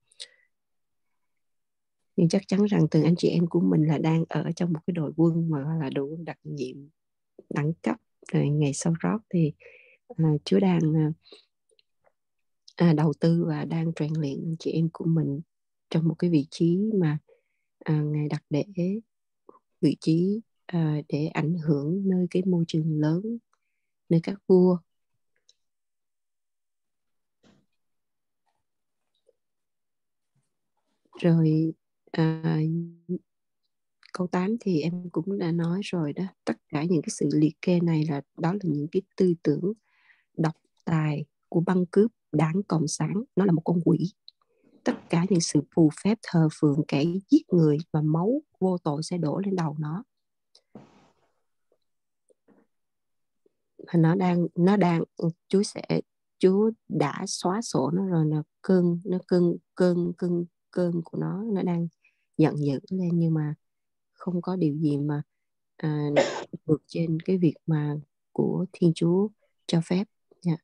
Nhưng chắc chắn rằng từng anh chị em của mình là đang ở trong một cái đội quân mà gọi là đội quân đặc nhiệm, đẳng cấp. Rồi ngày sau đó thì Chúa đang đầu tư và đang rèn luyện anh chị em của mình trong một cái vị trí mà Ngài đặt để vị trí để ảnh hưởng nơi cái môi trường lớn, nơi các vua. Rồi câu 8 thì em cũng đã nói rồi đó, tất cả những cái sự liệt kê này đó là những cái tư tưởng độc tài của băng cướp đảng Cộng sản. Nó là một con quỷ. Tất cả những sự phù phép thờ phượng kẻ giết người và máu vô tội sẽ đổ lên đầu nó. Và nó đang Chúa đã xóa sổ nó rồi, cơn của nó đang giận dữ lên, nhưng mà không có điều gì mà vượt trên cái việc mà của Thiên Chúa cho phép. Yeah.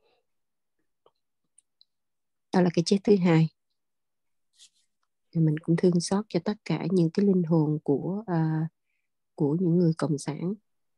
Đó là cái chết thứ hai. Thì mình cũng thương xót cho tất cả những cái linh hồn của những người cộng sản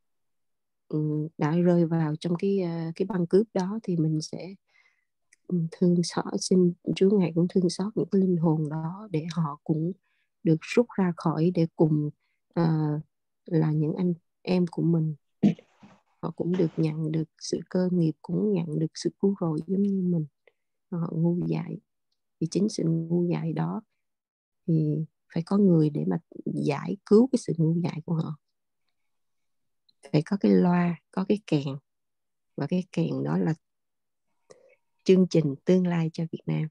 đã rơi vào trong cái băng cướp đó, thì mình sẽ thương xót, xin Chúa Ngài cũng thương xót những cái linh hồn đó, để họ cũng được rút ra khỏi, để cùng là những anh em của mình, họ cũng được nhận được sự cơ nghiệp, cũng nhận được sự cứu rỗi giống như mình. Họ ngu dại, thì chính sự ngu dại đó thì phải có người để mà giải cứu cái sự ngu dại của họ. Phải có cái loa, có cái kèn, và cái kèn đó là chương trình tương lai cho Việt Nam.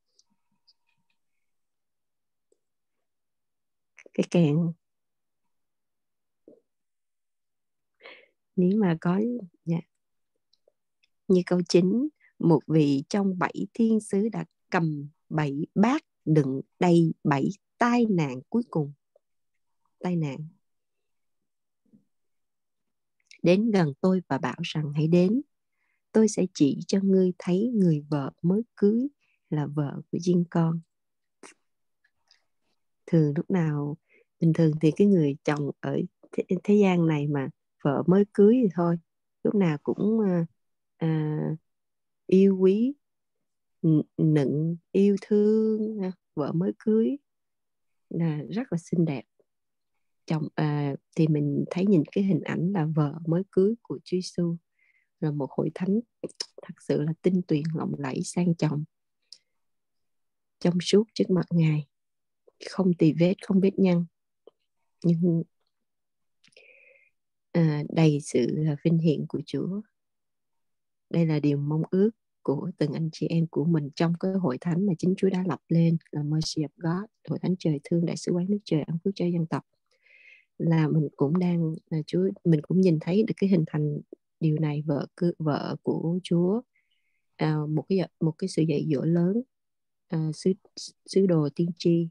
Cái kèn nếu mà có như câu 9, một vị trong 7 thiên sứ đã cầm 7 bát đựng đầy 7 tai nạn cuối cùng. Tai nạn đến gần tôi và bảo rằng hãy đến, tôi sẽ chỉ cho ngươi thấy người vợ mới cưới là vợ của riêng con. Thường lúc nào bình thường thì cái người chồng ở thế gian này mà vợ mới cưới thì thôi, lúc nào cũng yêu quý, nựng, yêu thương vợ mới cưới là rất là xinh đẹp. Chồng thì mình thấy nhìn cái hình ảnh là vợ mới cưới của Chúa Giêsu, là một hội thánh thật sự là tinh tuyền, lộng lẫy, sang trọng, trong suốt trước mặt Ngài, không tì vết, không vết nhăn, nhưng đầy sự vinh hiển của Chúa. Đây là điều mong ước của từng anh chị em của mình trong cái hội thánh mà chính Chúa đã lập lên, là Mercy of God, hội thánh trời thương, đại sứ quán nước trời, ân phước cho dân tộc. Là mình cũng đang mình cũng nhìn thấy được cái hình thành điều này. Vợ của Chúa, một cái sự dạy dỗ lớn, sứ đồ tiên tri,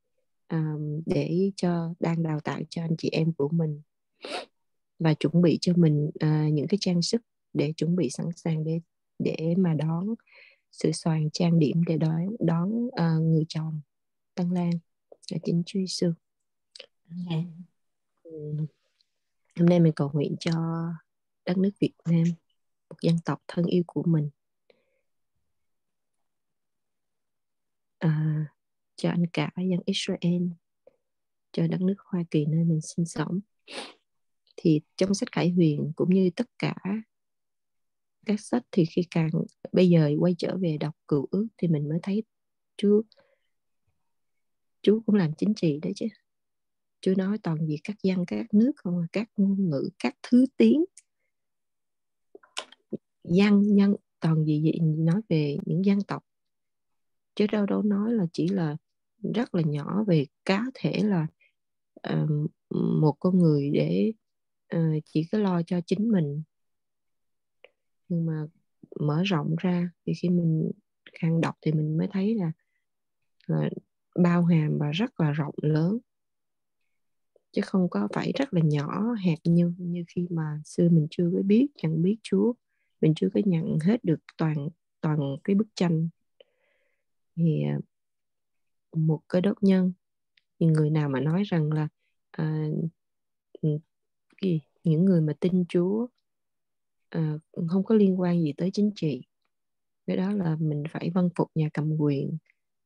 để đang đào tạo cho anh chị em của mình, và chuẩn bị cho mình những cái trang sức để chuẩn bị sẵn sàng để mà đón sự soàn trang điểm, để đón người chồng Tân Lan là chính Chúa Giêsu. Hôm nay mình cầu nguyện cho đất nước Việt Nam, một dân tộc thân yêu của mình, cho anh cả dân Israel, cho đất nước Hoa Kỳ nơi mình sinh sống. Thì trong sách Khải Huyền cũng như tất cả các sách, thì khi càng bây giờ quay trở về đọc Cựu Ước thì mình mới thấy Chúa cũng làm chính trị đấy chứ. Chúa nói toàn gì các dân, các nước không, các ngôn ngữ, các thứ tiếng. dân toàn gì nói về những dân tộc, chứ đâu nói là chỉ là rất là nhỏ về cá thể là một con người để chỉ có lo cho chính mình. Nhưng mà mở rộng ra thì khi mình càng đọc thì mình mới thấy là bao hàm và rất là rộng lớn, chứ không có phải rất là nhỏ hẹp như khi mà xưa mình chưa có nhận biết Chúa, mình chưa có nhận hết được toàn cái bức tranh. Thì một Cơ Đốc nhân, người nào mà nói rằng là những người mà tin Chúa không có liên quan gì tới chính trị, cái đó là mình phải vâng phục nhà cầm quyền,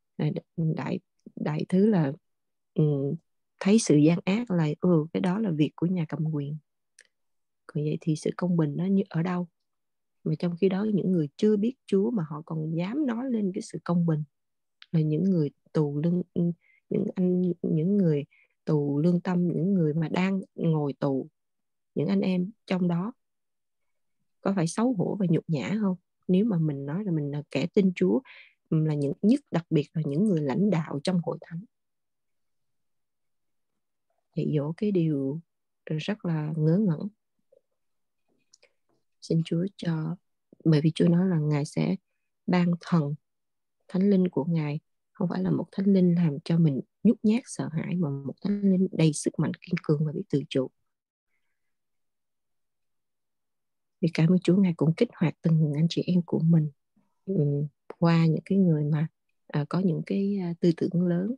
đại thứ là thấy sự gian ác là cái đó là việc của nhà cầm quyền. Còn vậy thì sự công bình nó như ở đâu? Mà trong khi đó những người chưa biết Chúa mà họ còn dám nói lên cái sự công bình, là những người tù lương, những người tù lương tâm, những người mà đang ngồi tù, những anh em trong đó, có phải xấu hổ và nhục nhã không? Nếu mà mình nói là mình là kẻ tin Chúa, là đặc biệt là những người lãnh đạo trong hội thánh, dạy dỗ cái điều rất là ngớ ngẩn. Xin Chúa cho, bởi vì Chúa nói là Ngài sẽ ban thần thánh linh của Ngài, không phải là một thánh linh làm cho mình nhút nhát sợ hãi, mà một thánh linh đầy sức mạnh kiên cường và biết tự chủ. Vì cảm ơn Chúa, Ngài cũng kích hoạt từng anh chị em của mình qua những cái người mà có những cái tư tưởng lớn,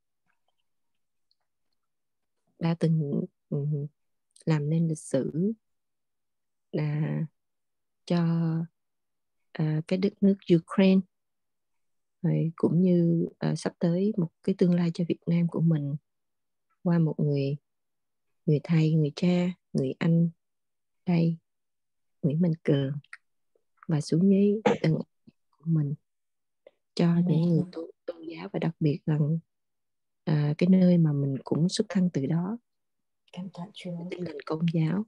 đã từng làm nên lịch sử là cho cái đất nước Ukraine, rồi cũng như sắp tới một cái tương lai cho Việt Nam của mình qua một người thầy, người cha, người anh đây, Nguyễn Minh Cường, và xuống dưới từng của mình, cho những người tôn giáo, và đặc biệt là cái nơi mà mình cũng xuất thân từ đó, Tin Lành Công giáo.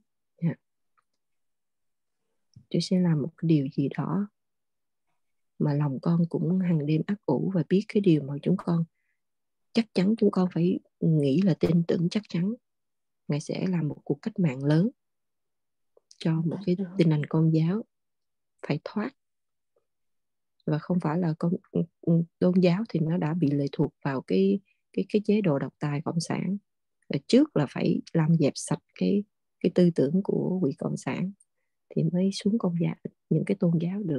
Chúa sẽ làm một cái điều gì đó mà lòng con cũng hàng đêm ấp ủ, và biết cái điều mà chúng con chắc chắn, chúng con phải nghĩ là tin tưởng chắc chắn Ngài sẽ làm một cuộc cách mạng lớn cho một cái Tin Lành Công giáo phải thoát. Và không phải là tôn giáo thì nó đã bị lệ thuộc vào cái chế độ độc tài cộng sản. Và trước là phải làm dẹp sạch cái tư tưởng của quỹ cộng sản thì mới xuống công giáo, những cái tôn giáo được.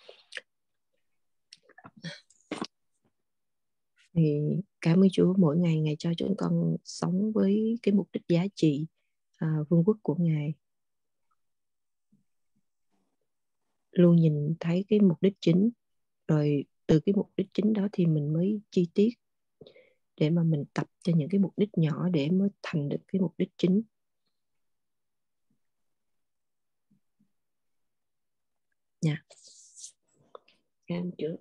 Thì cảm ơn Chúa, mỗi ngày Ngài cho chúng con sống với cái mục đích giá trị vương quốc của Ngài, luôn nhìn thấy cái mục đích chính, rồi từ cái mục đích chính đó thì mình mới chi tiết để mà mình tập cho những cái mục đích nhỏ để mới thành được cái mục đích chính. Nha. Cảm ơn Chúa.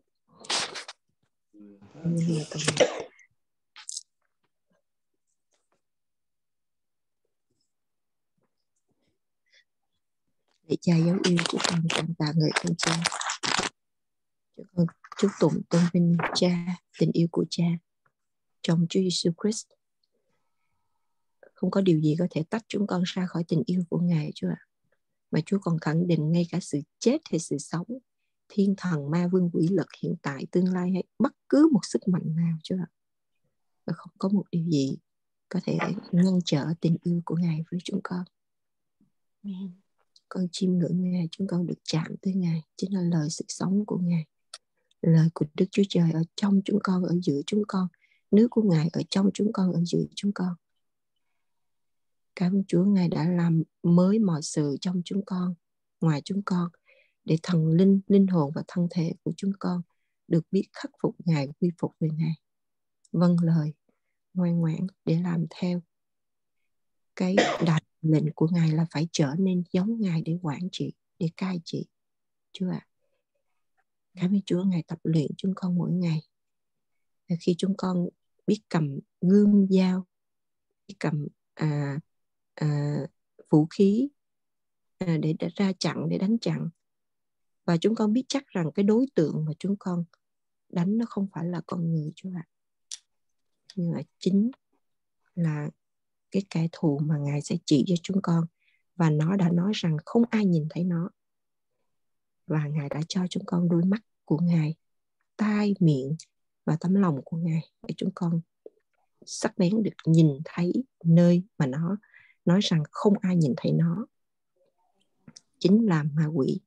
Để Cha dấu yêu của con cảm tạ người con Cha. Con chúc tụng tôn vinh Cha, tình yêu của Cha trong Chúa Giêsu Christ. Không có điều gì có thể tách chúng con ra khỏi tình yêu của Ngài, Chúa ạ. Mà Chúa còn khẳng định ngay cả sự chết hay sự sống, thiên thần, ma vương, quỷ lực, hiện tại, tương lai hay bất cứ một sức mạnh nào, Chúa ạ. Và không có một điều gì có thể ngăn trở tình yêu của Ngài với chúng con. Amen. Con chiêm ngưỡng Ngài, chúng con được chạm tới Ngài, chính là lời sự sống của Ngài, lời của Đức Chúa Trời ở trong chúng con, ở giữa chúng con, nước của Ngài ở trong chúng con, ở giữa chúng con. Cảm ơn Chúa, Ngài đã làm mới mọi sự trong chúng con, ngoài chúng con, để thần linh, linh hồn và thân thể của chúng con được biết khắc phục Ngài, quy phục về Ngài, vâng lời, ngoan ngoãn để làm theo cái đại lệnh của Ngài là phải trở nên giống Ngài để quản trị, để cai trị. Chúa ạ, cảm ơn Chúa, Ngài tập luyện chúng con mỗi ngày. Và khi chúng con biết cầm gươm dao, biết cầm vũ khí để ra chặn, để đánh chặn Và chúng con biết chắc rằng cái đối tượng mà chúng con đánh nó không phải là con người Chúa ạ, nhưng mà chính là cái kẻ thù mà Ngài sẽ chỉ cho chúng con. Và nó đã nói rằng không ai nhìn thấy nó. Và Ngài đã cho chúng con đôi mắt của Ngài, tai, miệng và tấm lòng của Ngài để chúng con sắc bén được nhìn thấy nơi mà nó nói rằng không ai nhìn thấy nó. Chính là ma quỷ.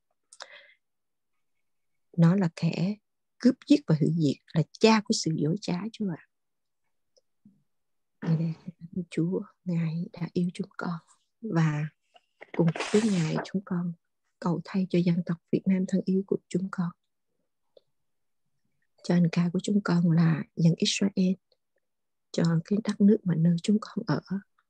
Nó là kẻ cướp giết và hủy diệt, là cha của sự dối trá Chúa ạ. Ngày đây Chúa, Ngài đã yêu chúng con, và cùng với Ngài chúng con cầu thay cho dân tộc Việt Nam thân yêu của chúng con, cho anh ca của chúng con là dân Israel, cho cái đất nước mà nơi chúng con ở.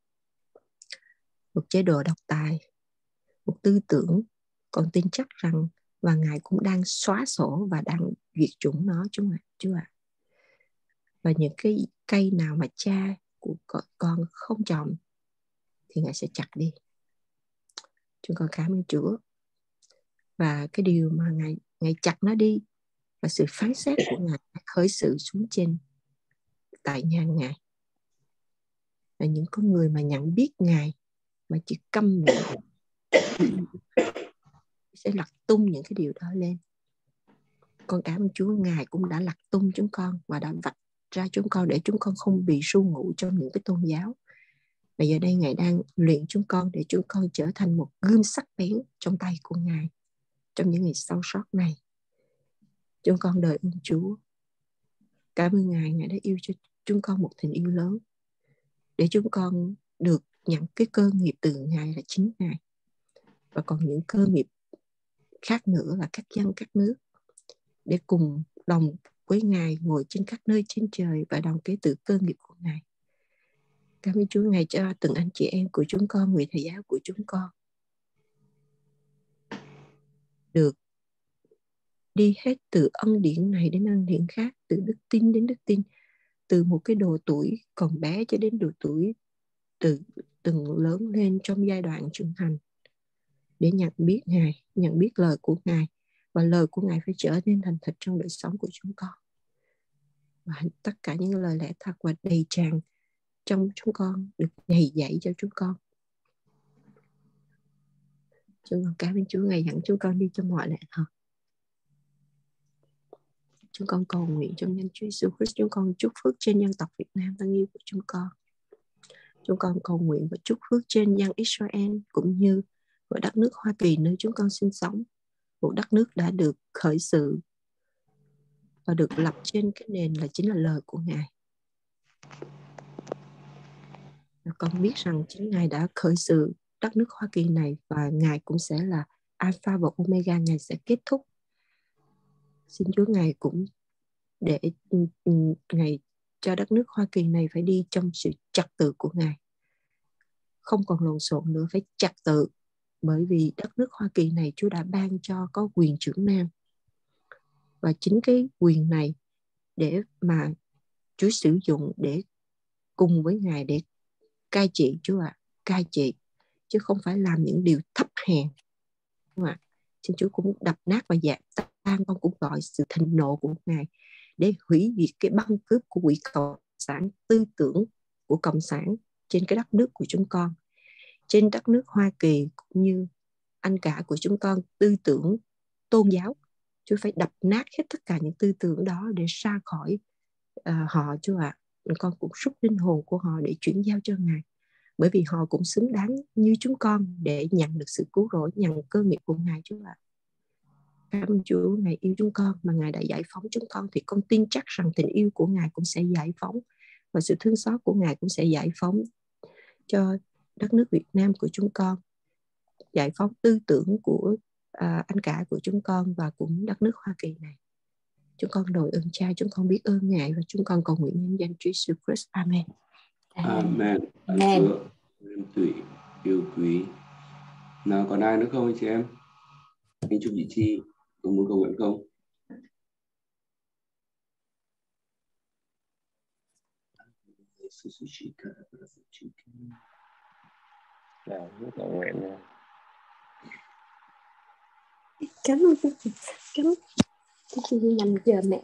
Một chế độ độc tài, một tư tưởng, con tin chắc rằng và Ngài cũng đang xóa sổ và đang diệt chủng nó Chúa ạ. Và những cái cây nào mà cha của con không trồng thì Ngài sẽ chặt đi. Chúng con cảm ơn Chúa. Và cái điều mà Ngài chặt nó đi và sự phán xét của Ngài khởi sự xuống trên tại nhà Ngài. Là những con người mà nhận biết Ngài mà chỉ câm miệng sẽ lật tung những cái điều đó lên. Con cảm ơn Chúa, Ngài cũng đã lật tung chúng con và đã vạch ra chúng con để chúng con không bị ru ngụ trong những cái tôn giáo. Và giờ đây Ngài đang luyện chúng con để chúng con trở thành một gươm sắc bén trong tay của Ngài trong những ngày sau sót này. Chúng con đợi ơn Chúa. Cảm ơn Ngài, Ngài đã yêu cho chúng con một tình yêu lớn để chúng con được nhận cái cơ nghiệp từ Ngài là chính Ngài. Và còn những cơ nghiệp khác nữa là các dân các nước để cùng đồng với Ngài ngồi trên các nơi trên trời và đồng kế tự cơ nghiệp của Ngài. Cảm ơn Chúa, Ngài cho từng anh chị em của chúng con, người thầy giáo của chúng con được đi hết từ ân điển này đến ân điển khác, từ đức tin đến đức tin, từ một cái độ tuổi còn bé cho đến độ tuổi từ từng lớn lên trong giai đoạn trưởng thành, để nhận biết Ngài, nhận biết lời của Ngài, và lời của Ngài phải trở nên thành thật trong đời sống của chúng con. Và tất cả những lời lẽ thật và đầy tràn trong chúng con được thầy dạy cho chúng con. Chúng con cảm ơn Chúa, Ngài dẫn chúng con đi trong mọi lẽ thật. Chúng con cầu nguyện trong danh Chúa Jesus Christ, chúng con chúc phước trên dân tộc Việt Nam thân yêu của chúng con. Chúng con cầu nguyện và chúc phước trên dân Israel cũng như ở đất nước Hoa Kỳ nơi chúng con sinh sống, một đất nước đã được khởi sự và được lập trên cái nền là chính là lời của Ngài. Và con biết rằng chính Ngài đã khởi sự đất nước Hoa Kỳ này, và Ngài cũng sẽ là Alpha và Omega, Ngài sẽ kết thúc. Xin Chúa Ngài cũng để Ngài cho đất nước Hoa Kỳ này phải đi trong sự trật tự của Ngài, không còn lộn xộn nữa, phải trật tự, bởi vì đất nước Hoa Kỳ này Chúa đã ban cho có quyền trưởng nam, và chính cái quyền này để mà Chúa sử dụng để cùng với Ngài để cai trị Chúa ạ, cai trị, chứ không phải làm những điều thấp hèn. Đúng ạ. Xin Chúa cũng đập nát và dẹp tan, con cũng gọi sự thịnh nộ của Ngài để hủy diệt cái băng cướp của quỷ cộng sản, tư tưởng của cộng sản trên cái đất nước của chúng con, trên đất nước Hoa Kỳ cũng như anh cả của chúng con, tư tưởng tôn giáo. Chúa phải đập nát hết tất cả những tư tưởng đó để ra khỏi họ Chúa ạ. Con cũng xúc linh hồn của họ để chuyển giao cho Ngài, bởi vì họ cũng xứng đáng như chúng con để nhận được sự cứu rỗi, nhận cơ nghiệp của Ngài Chúa ạ. Cảm ơn Chúa, Ngài yêu chúng con mà Ngài đã giải phóng chúng con, thì con tin chắc rằng tình yêu của Ngài cũng sẽ giải phóng, và sự thương xót của Ngài cũng sẽ giải phóng cho đất nước Việt Nam của chúng con, giải phóng tư tưởng của anh cả của chúng con và cũng đất nước Hoa Kỳ này. Chúng con đội ơn Cha, chúng con biết ơn Ngài, và chúng con cầu nguyện nhân danh Chúa Jesus Christ. Amen. Amen. Amen. Em Thủy yêu quý. Nào còn ai nữa không anh chị em? Anh Trung Chị Chi có muốn cầu nguyện không? Cầu nguyện. Cảm ơn chị nhầm chờ mẹ.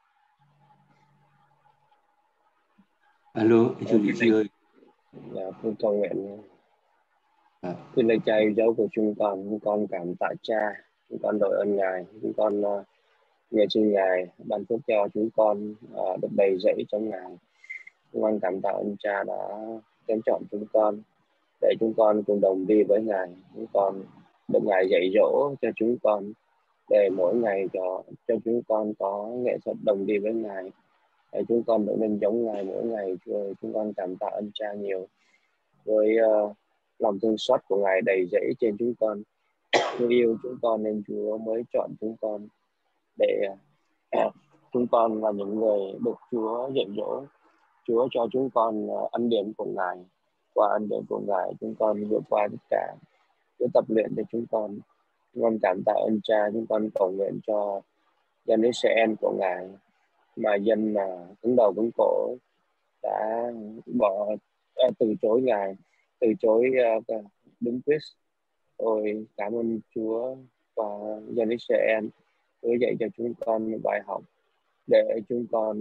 Alo, anh chị Chi ơi. Dạ, con cầu nguyện. Xin lời cha yêu dấu của chúng con cảm tạ cha, chúng con đội ơn Ngài, chúng con nhờ xin Ngài ban phước cho chúng con được đầy dẫy trong Ngài. Chúng con cảm tạ ơn cha đã kén chọn chúng con để chúng con cùng đồng đi với Ngài. Chúng con được Ngài dạy dỗ cho chúng con để mỗi ngày cho chúng con có nghệ thuật đồng đi với Ngài, để chúng con được nên giống Ngài mỗi ngày. Chúng con cảm tạ ơn cha nhiều với lòng thương xót của Ngài đầy dẫy trên chúng con. Chúa yêu chúng con nên Chúa mới chọn chúng con để chúng con là những người được Chúa dạy dỗ. Chúa cho chúng con ân điển của Ngài. Qua ân điển của Ngài, chúng con vượt qua tất cả. Chúa tập luyện cho chúng con. Chúng con cảm tạ ơn cha. Chúng con cầu nguyện cho dân Israel của Ngài, mà dân mà cứng đầu cứng cổ đã từ chối Ngài, từ chối Đấng Christ. Ôi cảm ơn Chúa và dân Israel. Chúa dạy cho chúng con một bài học để chúng con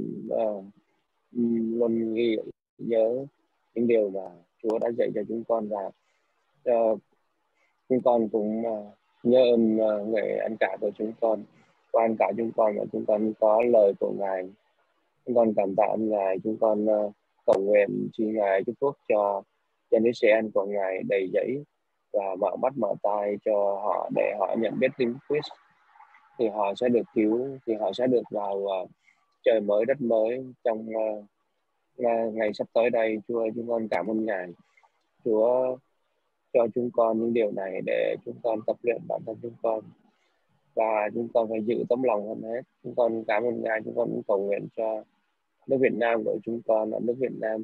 luôn ghi nhớ những điều mà Chúa đã dạy cho chúng con, và chúng con cũng nhớ ơn người anh cả của chúng con. Qua anh cả chúng con mà chúng con có lời của Ngài. Chúng con cảm tạ ơn Ngài. Chúng con cầu nguyện xin Ngài chúc phúc cho dân Israel của Ngài đầy dẫy và mở mắt mở tai cho họ để họ nhận biết Đấng Christ, thì họ sẽ được cứu, thì họ sẽ được vào trời mới đất mới trong ngày sắp tới đây. Chúa, chúng con cảm ơn Ngài. Chúa cho chúng con những điều này để chúng con tập luyện bản thân chúng con, và chúng con phải giữ tấm lòng hơn hết. Chúng con cảm ơn Ngài. Chúng con cũng cầu nguyện cho nước Việt Nam của chúng con. Ở nước Việt Nam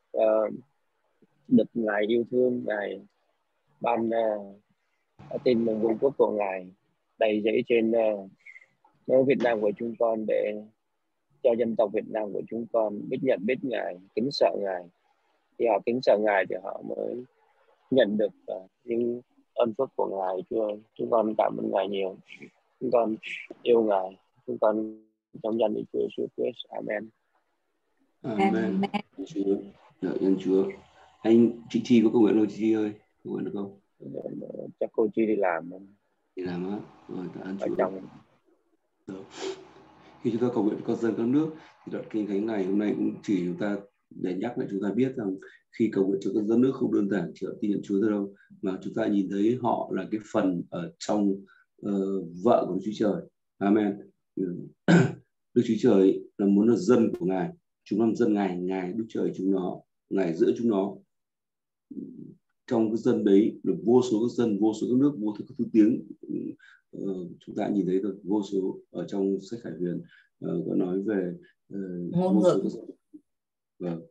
được Ngài yêu thương, Ngài ban tin mừng vương quốc của Ngài đầy dẫy trên nước Việt Nam của chúng con, để cho dân tộc Việt Nam của chúng con biết nhận biết Ngài, kính sợ Ngài. Khi họ kính sợ Ngài thì họ mới nhận được những ơn phước của Ngài. Chúa, chúng con cảm ơn Ngài nhiều. Chúng con yêu Ngài. Chúng con trong danh Chúa Jesus Christ. Amen. Amen. Chúa, đợi ơn Chúa. Anh chị Chi có cầu nguyện không chị Chi ơi? Cầu nguyện được không? Chắc cô Chi đi làm. Đi làm á? Rồi, tạ ơn ở Chúa. trong. Khi chúng ta cầu nguyện cho con dân các nước, thì đoạn kinh thánh này hôm nay cũng chỉ chúng ta để nhắc lại chúng ta biết rằng khi cầu nguyện cho các dân nước không đơn giản chỉ tin nhận Chúa thôi đâu, mà chúng ta nhìn thấy họ là cái phần ở trong vợ của Đức Chúa Trời. Amen. Đức Chúa Trời là muốn là dân của Ngài, chúng làm dân Ngài, Ngài Đức Trời chúng nó, Ngài giữa chúng nó. Trong cái dân đấy là vô số các dân, vô số các nước, vô số các thứ tiếng. Chúng ta nhìn thấy được vô số ở trong sách Khải Huyền có nói về vô số các dân. Vâng.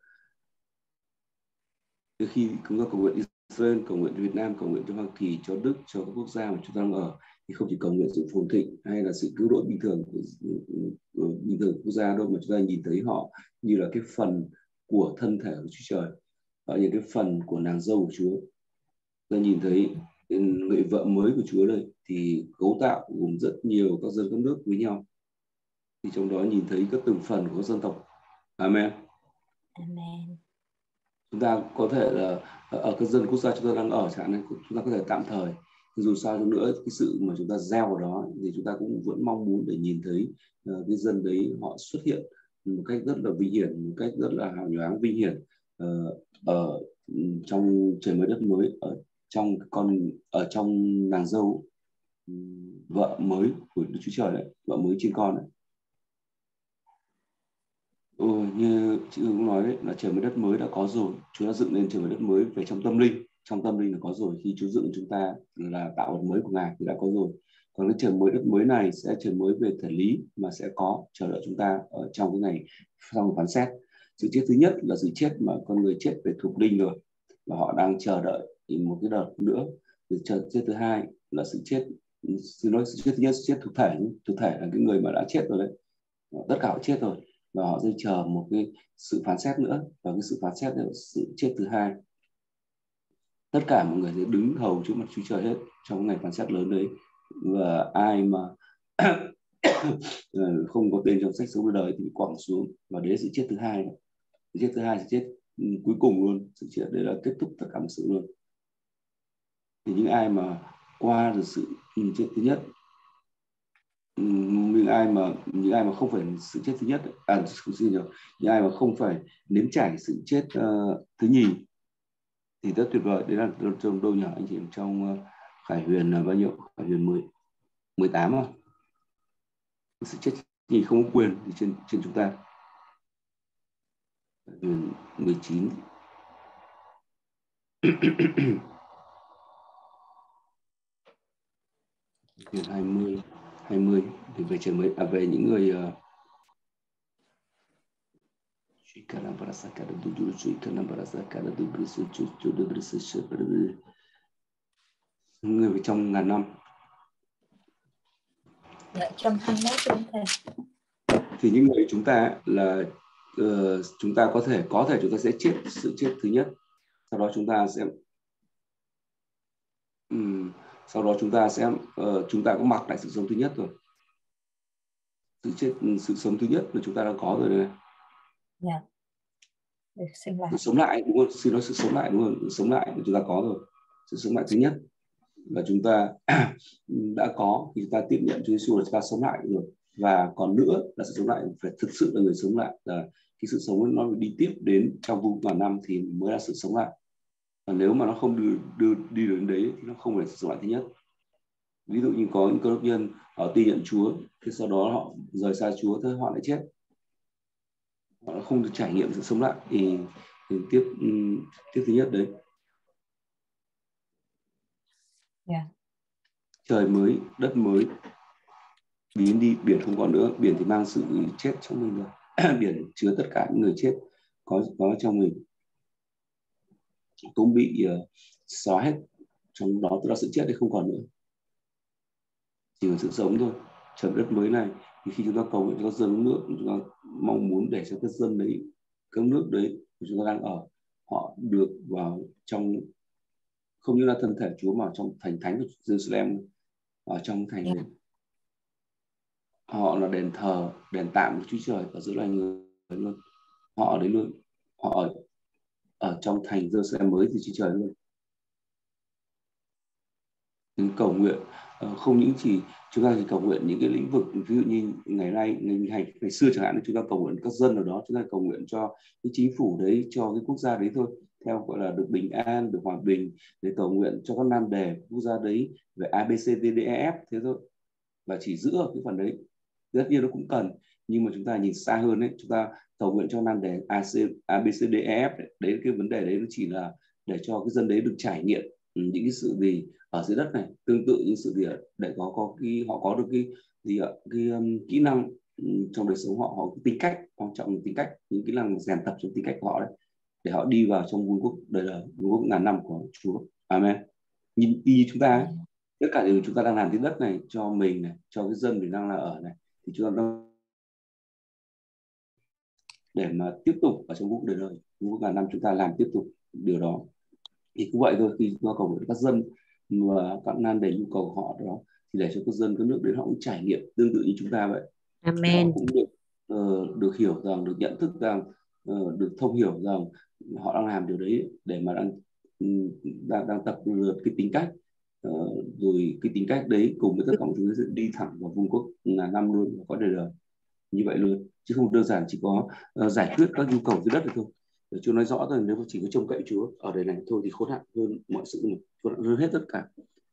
Khi chúng ta cầu nguyện Israel, cầu nguyện Việt Nam, cầu nguyện cho Hoa Kỳ, cho Đức, cho các quốc gia mà chúng ta đang ở, thì không chỉ cầu nguyện sự phồn thịnh hay là sự cứu độ bình thường của quốc gia đâu, mà chúng ta nhìn thấy họ như là cái phần của thân thể của Chúa Trời, và những cái phần của nàng dâu của Chúa. Ta nhìn thấy người vợ mới của Chúa đây thì cấu tạo gồm rất nhiều các dân các nước với nhau, thì trong đó nhìn thấy các từng phần của các dân tộc. Amen. Amen. Chúng ta có thể là ở các dân quốc gia chúng ta đang ở chẳng hạn, chúng ta có thể tạm thời, dù sao nữa cái sự mà chúng ta gieo vào đó thì chúng ta cũng vẫn mong muốn để nhìn thấy cái dân đấy họ xuất hiện một cách rất là vinh hiển, một cách rất là hào nhoáng vinh hiển ở trong trời mới đất mới, ở trong nàng dâu vợ mới của Đức Chúa Trời đấy, vợ mới trên con đấy. Như chị Hương cũng nói đấy, là trời mới đất mới đã có rồi. Chúa đã dựng nên trời mới đất mới về trong tâm linh. Trong tâm linh là có rồi. Khi Chúa dựng chúng ta là tạo vật mới của Ngài thì đã có rồi. Còn cái trời mới đất mới này sẽ trời mới về thể lý, mà sẽ có chờ đợi chúng ta ở trong cái ngày sau phán xét. Sự chết thứ nhất là sự chết mà con người chết về thuộc linh rồi, và họ đang chờ đợi một cái đợt nữa. Sự chết thứ hai là sự chết, sự chết thứ nhất sự chết thuộc thể. Thuộc thể là cái người mà đã chết rồi đấy, tất cả họ chết rồi, và họ sẽ chờ một cái sự phán xét nữa, và cái sự phán xét là sự chết thứ hai. Tất cả mọi người sẽ đứng hầu trước mặt Chúa Trời hết trong ngày phán xét lớn đấy. và ai mà không có tên trong sách sống đời thì quẳng xuống, và đấy là sự chết thứ hai. Sự chết thứ hai, sự chết cuối cùng luôn, sự chết đấy là kết thúc tất cả mọi sự luôn. Thì những ai mà qua được sự chết thứ nhất, những ai mà không phải sự chết thứ nhất, những ai mà không phải nếm trải sự chết thứ nhì thì rất tuyệt vời. Đấy là trong đâu nhỉ anh chị, trong Khải Huyền là bao nhiêu? Khải Huyền 18 không? Sự chết nhì không có quyền thì trên chúng ta. Khải Huyền 19 Huyền 20 thì về trường mới về những người người trong ngàn năm. Trong 21 chúng ta. Thì những người chúng ta là chúng ta có thể chúng ta sẽ chết sự chết thứ nhất, sau đó chúng ta sẽ chúng ta có mặc lại sự sống thứ nhất rồi. Sự sống thứ nhất là chúng ta đã có rồi này. Dạ. Được sinh lại. Sự sống lại, đúng không? Xin nói sự sống lại, đúng không? Sự sống lại chúng ta có rồi. Sự sống lại thứ nhất là chúng ta đã có khi chúng ta tiếp nhận Chúa Giêsu là chúng ta sống lại rồi. Và còn nữa là sự sống lại phải thực sự là người sống lại, là cái sự sống ấy nó đi tiếp đến trong vô vàn năm thì mới là sự sống lại. Và nếu mà nó không đi đến đấy thì nó không phải sự sống lại thứ nhất. Ví dụ như có những cơ đốc nhân họ tin nhận Chúa, thì sau đó họ rời xa Chúa, thế họ lại chết, họ không được trải nghiệm sự sống lại thì tiếp thứ nhất đấy. Yeah. Trời mới, đất mới, biến đi, biển không còn nữa. Biển thì mang sự chết trong mình rồi. Biển chứa tất cả những người chết có trong mình cũng bị xóa hết, trong đó tức là sự chết thì không còn nữa, chỉ có sự sống thôi. Trời đất mới này thì khi chúng ta cầu nguyện cho các dân nước, chúng ta mong muốn để cho các dân đấy, các nước đấy chúng ta đang ở, họ được vào trong, không như là thân thể Chúa mà trong thành thánh của Jerusalem, ở trong thành này. Họ là đền thờ, đền tạm của Chúa Trời ở giữa loài người luôn. Họ ở đấy luôn, họ ở trong thành Jerusalem mới thì Chúa Trời luôn. Những cầu nguyện không những chỉ chúng ta chỉ cầu nguyện những cái lĩnh vực, ví dụ như ngày xưa chẳng hạn, chúng ta cầu nguyện các dân ở đó, chúng ta cầu nguyện cho cái chính phủ đấy, cho cái quốc gia đấy thôi, theo gọi là được bình an, được hòa bình, để cầu nguyện cho các nan đề quốc gia đấy về ABCDEF thế thôi, và chỉ giữ ở cái phần đấy. Tất nhiên nó cũng cần, nhưng mà chúng ta nhìn xa hơn đấy, chúng ta cầu nguyện cho nan đề ABCDEF đấy, cái vấn đề đấy nó chỉ là để cho cái dân đấy được trải nghiệm những cái sự gì ở dưới đất này, tương tự những sự gì để họ có được kỹ năng trong đời sống họ có tính cách, quan trọng tính cách, những kỹ năng rèn tập trong tính cách của họ đấy, để họ đi vào trong vương quốc đời đời, vương quốc ngàn năm của Chúa. Amen. Nhìn y chúng ta ấy, tất cả điều chúng ta đang làm trên đất này cho mình này, cho cái dân mình đang là ở này, thì chúng ta đang để mà tiếp tục ở trong vương quốc đời đời, vương quốc ngàn năm, chúng ta làm tiếp tục điều đó. Thì cũng vậy thôi, khi chúng ta cầu nguyện các dân và các nan đề nhu cầu của họ đó, thì để cho các dân, các nước đến họ cũng trải nghiệm tương tự như chúng ta vậy. Amen. Họ cũng được hiểu rằng, được nhận thức rằng, được thông hiểu rằng họ đang làm điều đấy để mà đang tập luyện cái tính cách, rồi cái tính cách đấy cùng với tất cả mọi thứ sẽ đi thẳng vào vương quốc ngàn năm luôn, có đời đời như vậy luôn, chứ không đơn giản chỉ có giải quyết các nhu cầu dưới đất thôi. Để Chúa nói rõ rồi, nếu mà chỉ có trông cậy Chúa ở đời này thôi thì khốn nạn hơn mọi sự, khốn nạn hơn hết tất cả.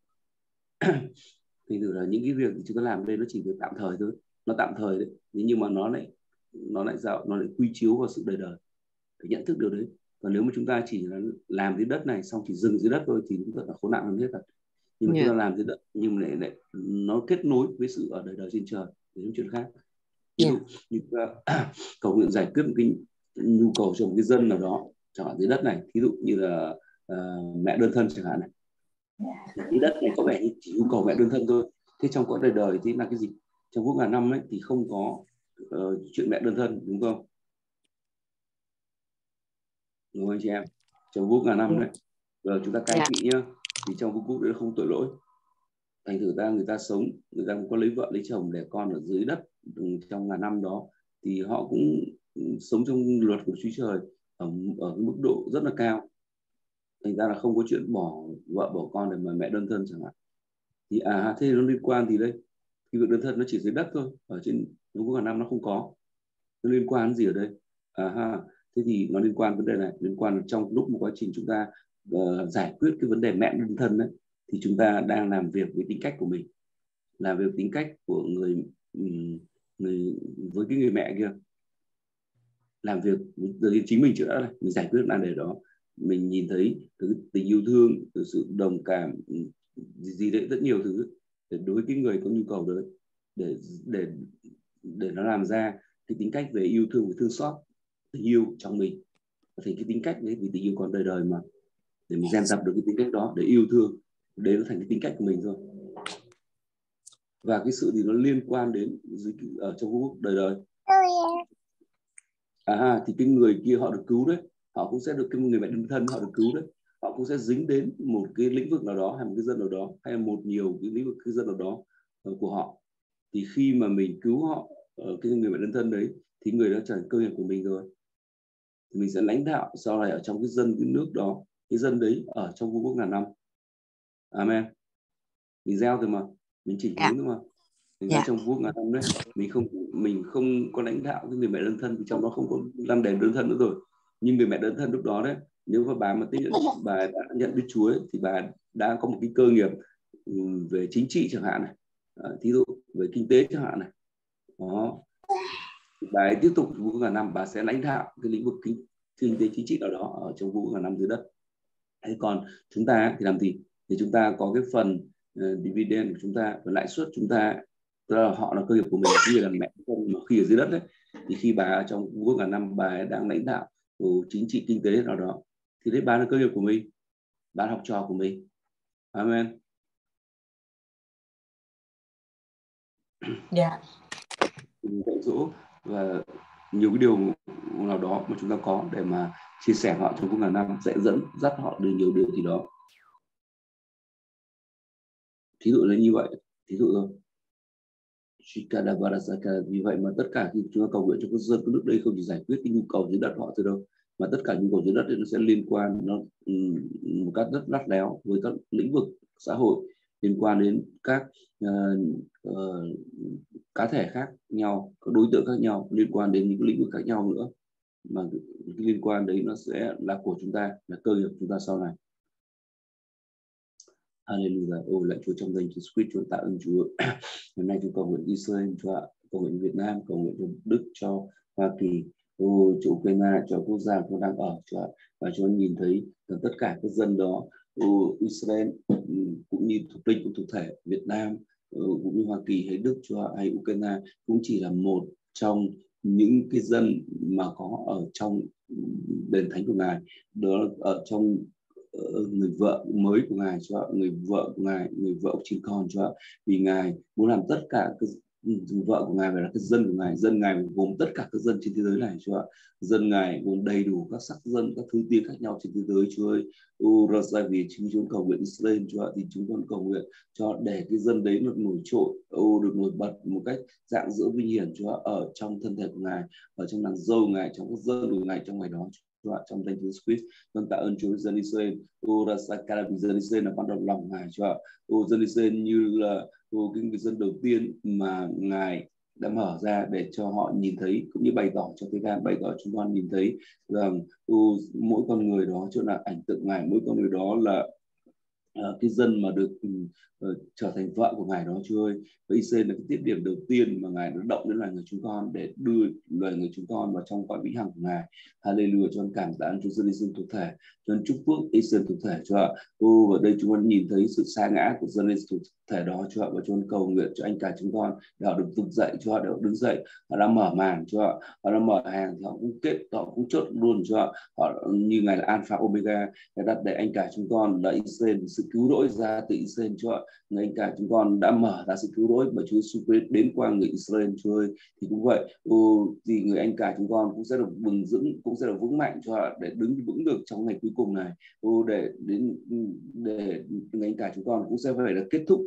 Thì thử là những cái việc chúng ta làm đây nó chỉ được tạm thời thôi, nó tạm thời đấy, nhưng mà nó lại quy chiếu vào sự đời đời, phải nhận thức điều đấy. Còn nếu mà chúng ta chỉ là làm dưới đất này xong chỉ dừng dưới đất thôi thì chúng ta là khốn nạn hơn hết thật. Nhưng mà chúng ta làm dưới đất nhưng mà lại nó kết nối với sự ở đời đời trên trời, để những chuyện khác. Ví dụ như cầu nguyện giải quyết một cái nhu cầu cho một cái dân nào đó chẳng hạn dưới đất này, ví dụ như là mẹ đơn thân chẳng hạn này, dưới đất này có vẻ như chỉ nhu cầu mẹ đơn thân thôi, thế trong cõi đời đời thì là cái gì? Trong quốc ngàn năm ấy thì không có chuyện mẹ đơn thân, đúng không? Đúng không anh chị em? Trong quốc ngàn năm đấy, giờ chúng ta cai trị nhá, thì trong vương quốc đấy không tội lỗi. thành thử ra người ta sống, người ta cũng có lấy vợ lấy chồng đẻ con ở dưới đất trong ngàn năm đó, thì họ cũng sống trong luật của Chúa Trời ở mức độ rất là cao, thành ra là không có chuyện bỏ vợ bỏ con để mà mẹ đơn thân chẳng hạn. Thì thế nó liên quan gì đây? Thì việc đơn thân nó chỉ dưới đất thôi, ở trên Vương quốc ngàn năm nó không có. Nó liên quan gì ở đây? Thế thì nó liên quan vấn đề này, liên quan trong lúc một quá trình chúng ta giải quyết cái vấn đề mẹ đơn thân đấy, thì chúng ta đang làm việc với tính cách của mình, làm việc tính cách của người với cái người mẹ kia, làm việc với chính mình trước đã này, mình giải quyết vấn đề đó, mình nhìn thấy cái tình yêu thương, cái sự đồng cảm gì đấy, rất nhiều thứ để đối với cái người có nhu cầu đấy, để nó làm ra cái tính cách về yêu thương và thương xót, tình yêu trong mình. Thì cái tính cách đấy, vì tình yêu còn đời đời mà, để mình rèn tập được cái tính cách đó để yêu thương, đấy nó thành cái tính cách của mình thôi. Và cái sự thì nó liên quan đến ở trong quốc đời đời. Thì cái người kia họ được cứu đấy, họ cũng sẽ được, cái người mẹ đơn thân họ được cứu đấy, họ cũng sẽ dính đến một cái lĩnh vực nào đó, hay một cái dân nào đó, hay một nhiều cái lĩnh vực cái dân nào đó của họ. Thì khi mà mình cứu họ, cái người mẹ đơn thân đấy, thì người đó trở thành cơ nghiệp của mình rồi, thì mình sẽ lãnh đạo sau này ở trong cái dân, cái nước đó, cái dân đấy ở trong vương quốc ngàn năm. Amen. Mình gieo rồi mà, mình chỉnh hướng thôi mà. Mình ra trong vương quốc ngàn năm đấy, mình không có lãnh đạo cái người mẹ đơn thân, vì trong đó không có làm đèn đơn thân nữa rồi. Nhưng người mẹ đơn thân lúc đó đấy, nếu mà bà mà bà đã nhận Đức Chúa ấy, thì bà đã có một cái cơ nghiệp về chính trị chẳng hạn này, thí dụ về kinh tế chẳng hạn này đó, bà ấy tiếp tục vương quốc ngàn năm, bà sẽ lãnh đạo cái lĩnh vực kinh tế chính trị nào đó ở trong vương quốc ngàn năm dưới đất. Thế còn chúng ta thì làm gì? Thì chúng ta có cái phần dividend của chúng ta, và lãi suất chúng ta, tức là họ là cơ nghiệp của mình, như là mẹ không, mà khi ở dưới đất đấy, thì khi bà trong vương quốc ngàn năm, bà ấy đang lãnh đạo chính trị kinh tế nào đó, thì đấy bà là cơ nghiệp của mình, bà là học trò của mình. Amen. Dạ. Mình dạy dỗ và nhiều cái điều nào đó mà chúng ta có để mà chia sẻ họ trong vương quốc ngàn năm, sẽ dắt họ đến nhiều điều gì đó. Thí dụ là như vậy, thí dụ thôi. Vì vậy mà tất cả khi chúng ta cầu nguyện cho các dân các nước đây, không chỉ giải quyết cái nhu cầu dưới đất họ thôi đâu, mà tất cả nhu cầu dưới đất nó sẽ liên quan, nó một cách rất lắt léo với các lĩnh vực xã hội, liên quan đến các cá thể khác nhau, các đối tượng khác nhau, liên quan đến những lĩnh vực khác nhau nữa, mà cái liên quan đấy nó sẽ là của chúng ta, là cơ nghiệp chúng ta sau này. Hallelujah. Lạy Chúa trong danh Chúa Christ, Chúa tạ ơn Chúa. Hôm nay chúng cầu nguyện Israel, Chúa, cầu nguyện Việt Nam, cầu nguyện cho Đức, cho Hoa Kỳ, cho Ukraine, cho quốc gia chúng đang ở, Chúa, và Chúa nhìn thấy tất cả các dân đó, Israel cũng như thuộc linh, cũng thuộc thể Việt Nam, cũng như Hoa Kỳ hay Đức, Chúa, hay Ukraine cũng chỉ là một trong những cái dân mà có ở trong đền thánh của Ngài, đó ở trong người vợ mới của Ngài, Chúa, người vợ của Ngài, người vợ trên con, Chúa, vì Ngài muốn làm tất cả cái vợ của Ngài phải là cái dân của Ngài, dân Ngài gồm tất cả các dân trên thế giới này, Chúa, dân Ngài gồm đầy đủ các sắc dân, các thứ tiếng khác nhau trên thế giới, Chúa ơi. Ra vì chúng con cầu nguyện Israel, Chúa, thì chúng con cầu nguyện cho để cái dân đấy được nổi trội, được nổi bật một cách dạng dỡ vinh hiển, Chúa, ở trong thân thể của Ngài, ở trong nàng dâu Ngài, trong các dân của Ngài trong ngày đó, Chúa, trong danh Chúa Christ. Con tạ ơn Chúa, dân Israel, dân Israel là ban đầu lòng Ngài, Chúa, dân Israel như là cái người dân đầu tiên mà Ngài đã mở ra để cho họ nhìn thấy, cũng như bày tỏ cho thế gian, bày tỏ chúng con nhìn thấy rằng mỗi con người đó chỗ là ảnh tượng Ngài, mỗi con người đó là cái dân mà được trở thành vợ của Ngài đó, Chúa ơi. Và Israel là cái tiết điểm đầu tiên mà Ngài đã động đến loài người chúng con, để đưa loài người chúng con vào trong cõi vĩnh hằng của Ngài. Hallelujah. Cho con cảm tạ Chúa, dân Israel thuộc thể, cho con chúc phước Israel thuộc thể, Chúa. Ở đây chúng con nhìn thấy sự sa ngã của dân Israel thuộc thể đó, Chúa, và chúng con cầu nguyện cho anh cả chúng con để họ được vực dậy, Chúa, để họ đứng dậy. Họ đã mở màn, Chúa, họ đã mở hàng, thì họ cũng họ cũng chốt luôn, Chúa. Họ như Ngài là Alpha Omega, để đặt để anh cả chúng con là Israel, sự cứu rỗi ra từ Israel, Chúa. Người anh cả chúng con đã mở ra sự cứu rỗi bởi Chúa Jesus đến qua người Israel, Chúa ơi. Thì cũng vậy, thì người anh cả chúng con cũng sẽ được bừng dưỡng, cũng sẽ được vững mạnh, Chúa, để đứng vững được trong ngày cuối cùng này. Để người anh cả chúng con cũng sẽ phải là kết thúc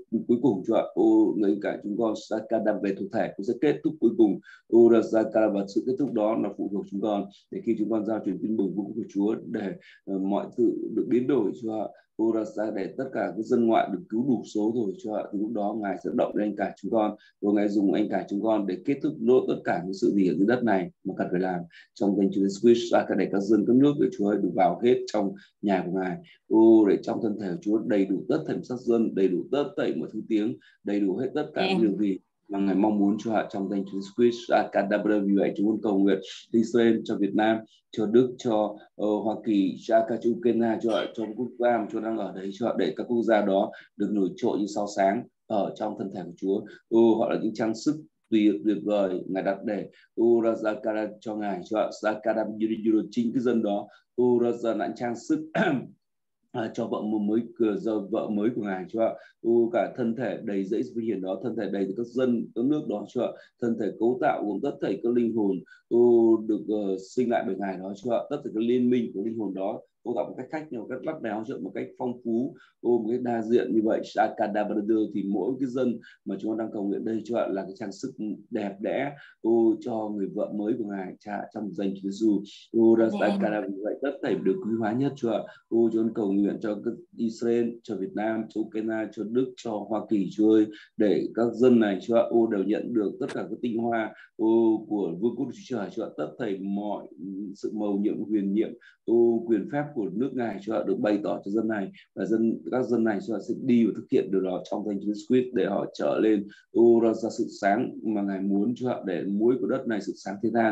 cuối cùng Chúa ạ. Ngay cả chúng con Sakada về thuộc thể cũng sẽ kết thúc cuối cùng. Sakada và sự kết thúc đó là phụ thuộc chúng con để khi chúng con giao truyền tin mừng của Chúa để mọi sự được biến đổi Chúa ạ. Để tất cả các dân ngoại được cứu đủ số rồi Chúa ạ. Thì lúc đó Ngài sẽ động đến anh cả chúng con, và Ngài dùng anh cả chúng con để kết thúc nốt tất cả những sự gì ở dưới đất này mà cần phải làm trong danh Chúa Jesus, để các dân các nước của Chúa được vào hết trong nhà của Ngài. Để trong thân thể của Chúa đầy đủ tất thảy sắc dân, đầy đủ tất thảy mọi thứ tiếng, đầy đủ hết tất cả những điều gì mà Ngài mong muốn Chúa ạ, trong danh Chúa Jesus. Vì vậy chúng con cầu nguyện Israel, cho Việt Nam, cho Đức, cho Hoa Kỳ, cho Ukraine, cho quốc gia mà Chúa đang ở đấy, cho để các quốc gia đó được nổi trội như sao sáng ở trong thân thể của Chúa. Họ là những trang sức tuyệt vời Ngài đặt để cho Ngài, cho chính cái dân đó là trang sức cho vợ mới của Ngài Chúa ạ. Cả thân thể đầy dẫy vinh hiển đó, thân thể đầy các dân các nước đó Chúa ạ, thân thể cấu tạo gồm tất thảy các linh hồn được sinh lại bởi Ngài đó Chúa ạ, tất thảy các liên minh của linh hồn đó cấu tạo một cách khác nhau, một cách lắt léo, một cách phong phú, một cách đa diện như vậy. Thì mỗi cái dân mà chúng ta đang cầu nguyện đây Chúa ạ, là cái trang sức đẹp đẽ cho người vợ mới của Ngài Cha, trong danh Chúa Giêsu. Vì vậy tất thảy được quý hóa nhất Chúa ạ. Chúa cầu nguyện cho Israel, cho Việt Nam, cho Ukraine, cho Đức, cho Hoa Kỳ Chúa ơi, để các dân này Chúa ạ đều nhận được tất cả các tinh hoa của vương quốc Chúa Trời Chúa ạ, tất thảy mọi sự mầu nhiệm huyền nhiệm quyền phép của nước Ngài Chúa ạ được bày tỏ cho dân này, và các dân này Chúa ạ sẽ đi và thực hiện điều đó trong danh Chúa Christ để họ trở lên ra sự sáng mà Ngài muốn Chúa ạ, để muối của đất này sự sáng thế gian.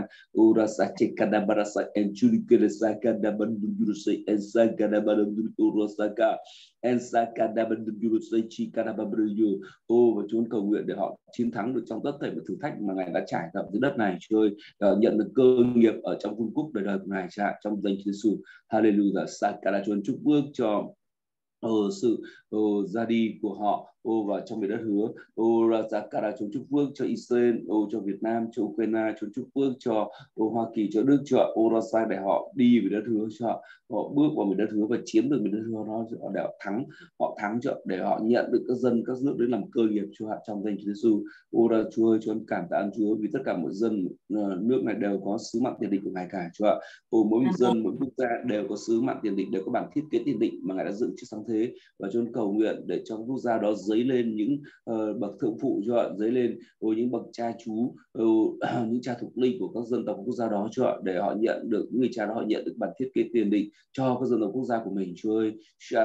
Và Chúa cầu nguyện để họ chiến thắng được trong tất thảy mọi thử thách mà Ngài đã trải nghiệm dưới đất này Chúa ơi, nhận được cơ nghiệp ở trong vương quốc đời đời của Ngài Cha, trong danh Chúa Giêsu. Hallelujah. Sakara Chúa chúc phước cho sự ra đi của họ và trong miền đất hứa. Zakara Chúa chúc phước cho Israel, cho Việt Nam, cho Ukraine, Chúa chúc phước cho Hoa Kỳ, cho Đức, cho Orasai để họ đi về đất hứa, cho họ bước vào miền đất hứa và chiếm được miền đất hứa đó, để họ thắng cho để họ nhận được các dân các nước đến làm cơ nghiệp Chúa ạ, trong danh Chúa Giêsu. Chúa ơi, Chúa cảm tạ ơn Chúa vì tất cả mọi dân nước này đều có sứ mạng tiền định của Ngài cả Chúa ạ. Mỗi dân mỗi quốc gia đều có sứ mạng tiền định, đều có bản thiết kế tiền định mà Ngài đã dựng trước sáng thế, và Chúa cầu nguyện để trong quốc gia đó dấy lên những bậc thượng phụ Chúa ạ, dấy lên những bậc cha chú, những cha thuộc linh của các dân tộc quốc gia đó Chúa ạ, để họ nhận được, những người cha đó họ nhận được bản thiết kế tiền định cho các dân tộc quốc gia của mình Chúa ơi,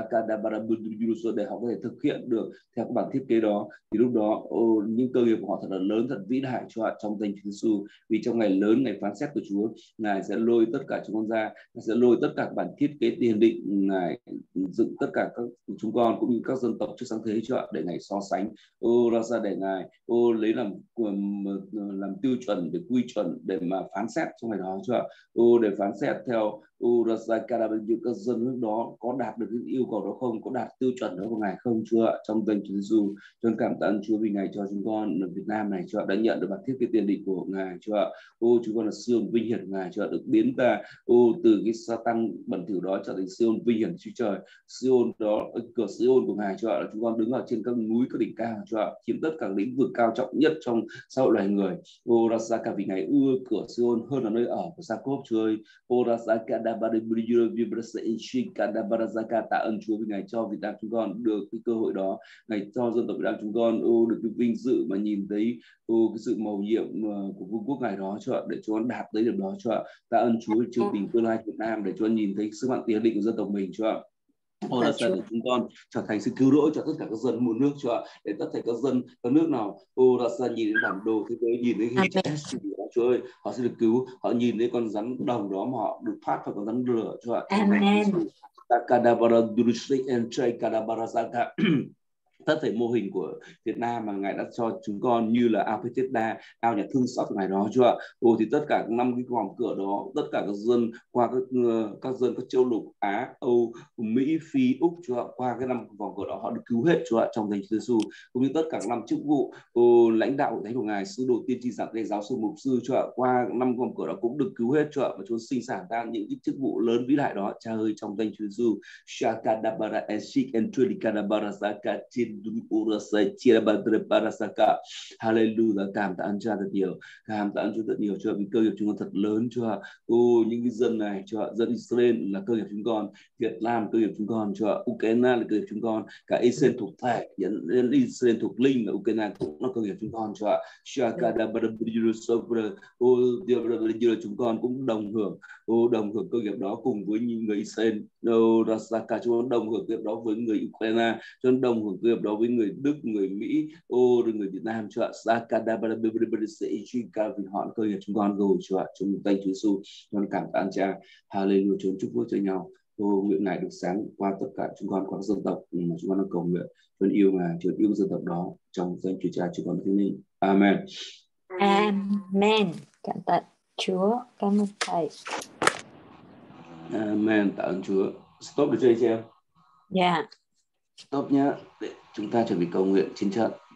để họ có thể thực hiện được theo các bản thiết kế đó. Thì lúc đó những cơ nghiệp của họ thật là lớn, thật vĩ đại Chúa ạ, trong danh Chúa Giêsu. Vì trong ngày lớn, ngày phán xét của Chúa, Ngài sẽ lôi tất cả chúng con ra, Ngài sẽ lôi tất cả các bản thiết kế tiền định, Ngài dựng tất cả các chúng con cũng như các dân tộc trước sáng thế Chúa ạ, để Ngài so sánh ra để Ngài lấy làm tiêu chuẩn, để quy chuẩn để mà phán xét trong ngày đó Chúa ạ, để phán xét theo các dân nước đó có đạt được cái yêu cầu đó không, có đạt tiêu chuẩn đó của Ngài không Chúa ạ, trong danh Chúa Giêsu. Chúng cảm tạ ơn Chúa vì Ngài cho chúng con ở Việt Nam này Chúa ạ, đã nhận được bản thiết kế tiền định của Ngài Chúa ạ. Chúng con là Sion vinh hiển của Ngài Chúa ạ, được biến ta từ cái sa tăng bẩn thỉu đó trở thành Sion vinh hiển Chúa Trời. Sion đó, cửa Sion của Ngài Chúa ạ, là chúng con đứng ở trên các núi, các đỉnh cao Chúa ạ, chiếm tất cả lĩnh vực cao trọng nhất trong xã hội loài người. Cả vì Ngài ưa cửa Sion hơn là nơi ở của Jacob Chúa ơi. Tạ ơn Chúa vì Ngài cho Việt Nam chúng con được cái cơ hội đó, Ngài cho dân tộc Việt Nam chúng con được cái vinh dự mà nhìn thấy cái sự mầu nhiệm của vương quốc Ngài đó Chúa ạ, để chúng con đạt tới điểm đó Chúa ạ. Tạ ơn Chúa chương trình tương lai Việt Nam để chúng con nhìn thấy sứ mạng tiền định của dân tộc mình Chúa ạ. Là sẽ để chúng con trở thành sự cứu rỗi cho tất cả các dân một nước Chúa ạ, để tất cả các dân các nước nào là sẽ nhìn đến bản đồ thế giới, nhìn đến hình chữ S Chúa ơi, họ sẽ được cứu. Họ nhìn thấy con rắn đồng đó mà họ được thoát khỏi con rắn lửa Chúa ạ. Amen. Tất thể mô hình của Việt Nam mà Ngài đã cho chúng con như là ao Bethesda, ao nhà thương xót của Ngài đó Chúa ạ. Thì tất cả 5 cái vòng cửa đó, tất cả các dân qua các dân các châu lục Á, Âu, Mỹ, Phi, Úc Chúa ạ, qua cái 5 vòng cửa đó họ được cứu hết Chúa ạ, trong danh Chúa Giêsu. Cũng như tất cả 5 chức vụ lãnh đạo của thánh của Ngài, sứ đồ, tiên tri, giảng dạy, giáo sư, mục sư Chúa ạ, qua 5 vòng cửa đó cũng được cứu hết Chúa ạ, và Chúa sinh sản ra những cái chức vụ lớn vĩ đại đó Cha ơi, trong danh Chúa Giêsu. Hallelujah, cảm tạ ơn Cha thật nhiều, cảm tạ ơn Chúa thật nhiều cho vì cơ nghiệp chúng con thật lớn, cho những cái dân này, cho dân Israel là cơ nghiệp chúng con, Việt Nam cơ nghiệp chúng con, cho Ukraine là cơ nghiệp chúng con, cả Israel thuộc thể, Israel thuộc linh và Ukraine cũng là cơ nghiệp chúng con, cho chúng con cũng đồng hưởng cơ nghiệp đó cùng với những người Israel, cả chúng con đồng hưởng cơ nghiệp đó với người Ukraine, chúng con đồng hưởng cơ nghiệp đó với người Đức, người Mỹ, rồi người Việt Nam, cho vì họ cơ nghiệp chúng con rồi, cho chúng tay Chúa Giêsu, chúng con cảm tạ Cha. Hallelujah, chúng chúc phước cho nhau. Nguyện Ngài được sáng qua tất cả chúng con, qua dân tộc mà chúng con đang cầu nguyện, chúng yêu Ngài, Chúa yêu dân tộc đó trong danh Chúa Cha, chúng con Thánh Linh. Amen. Amen. Cảm tạ Chúa, cảm ơn Thầy. Amen, tạ ơn Chúa. Stop được chưa anh chị em? Dạ. Stop nhá, để chúng ta chuẩn bị cầu nguyện chiến trận.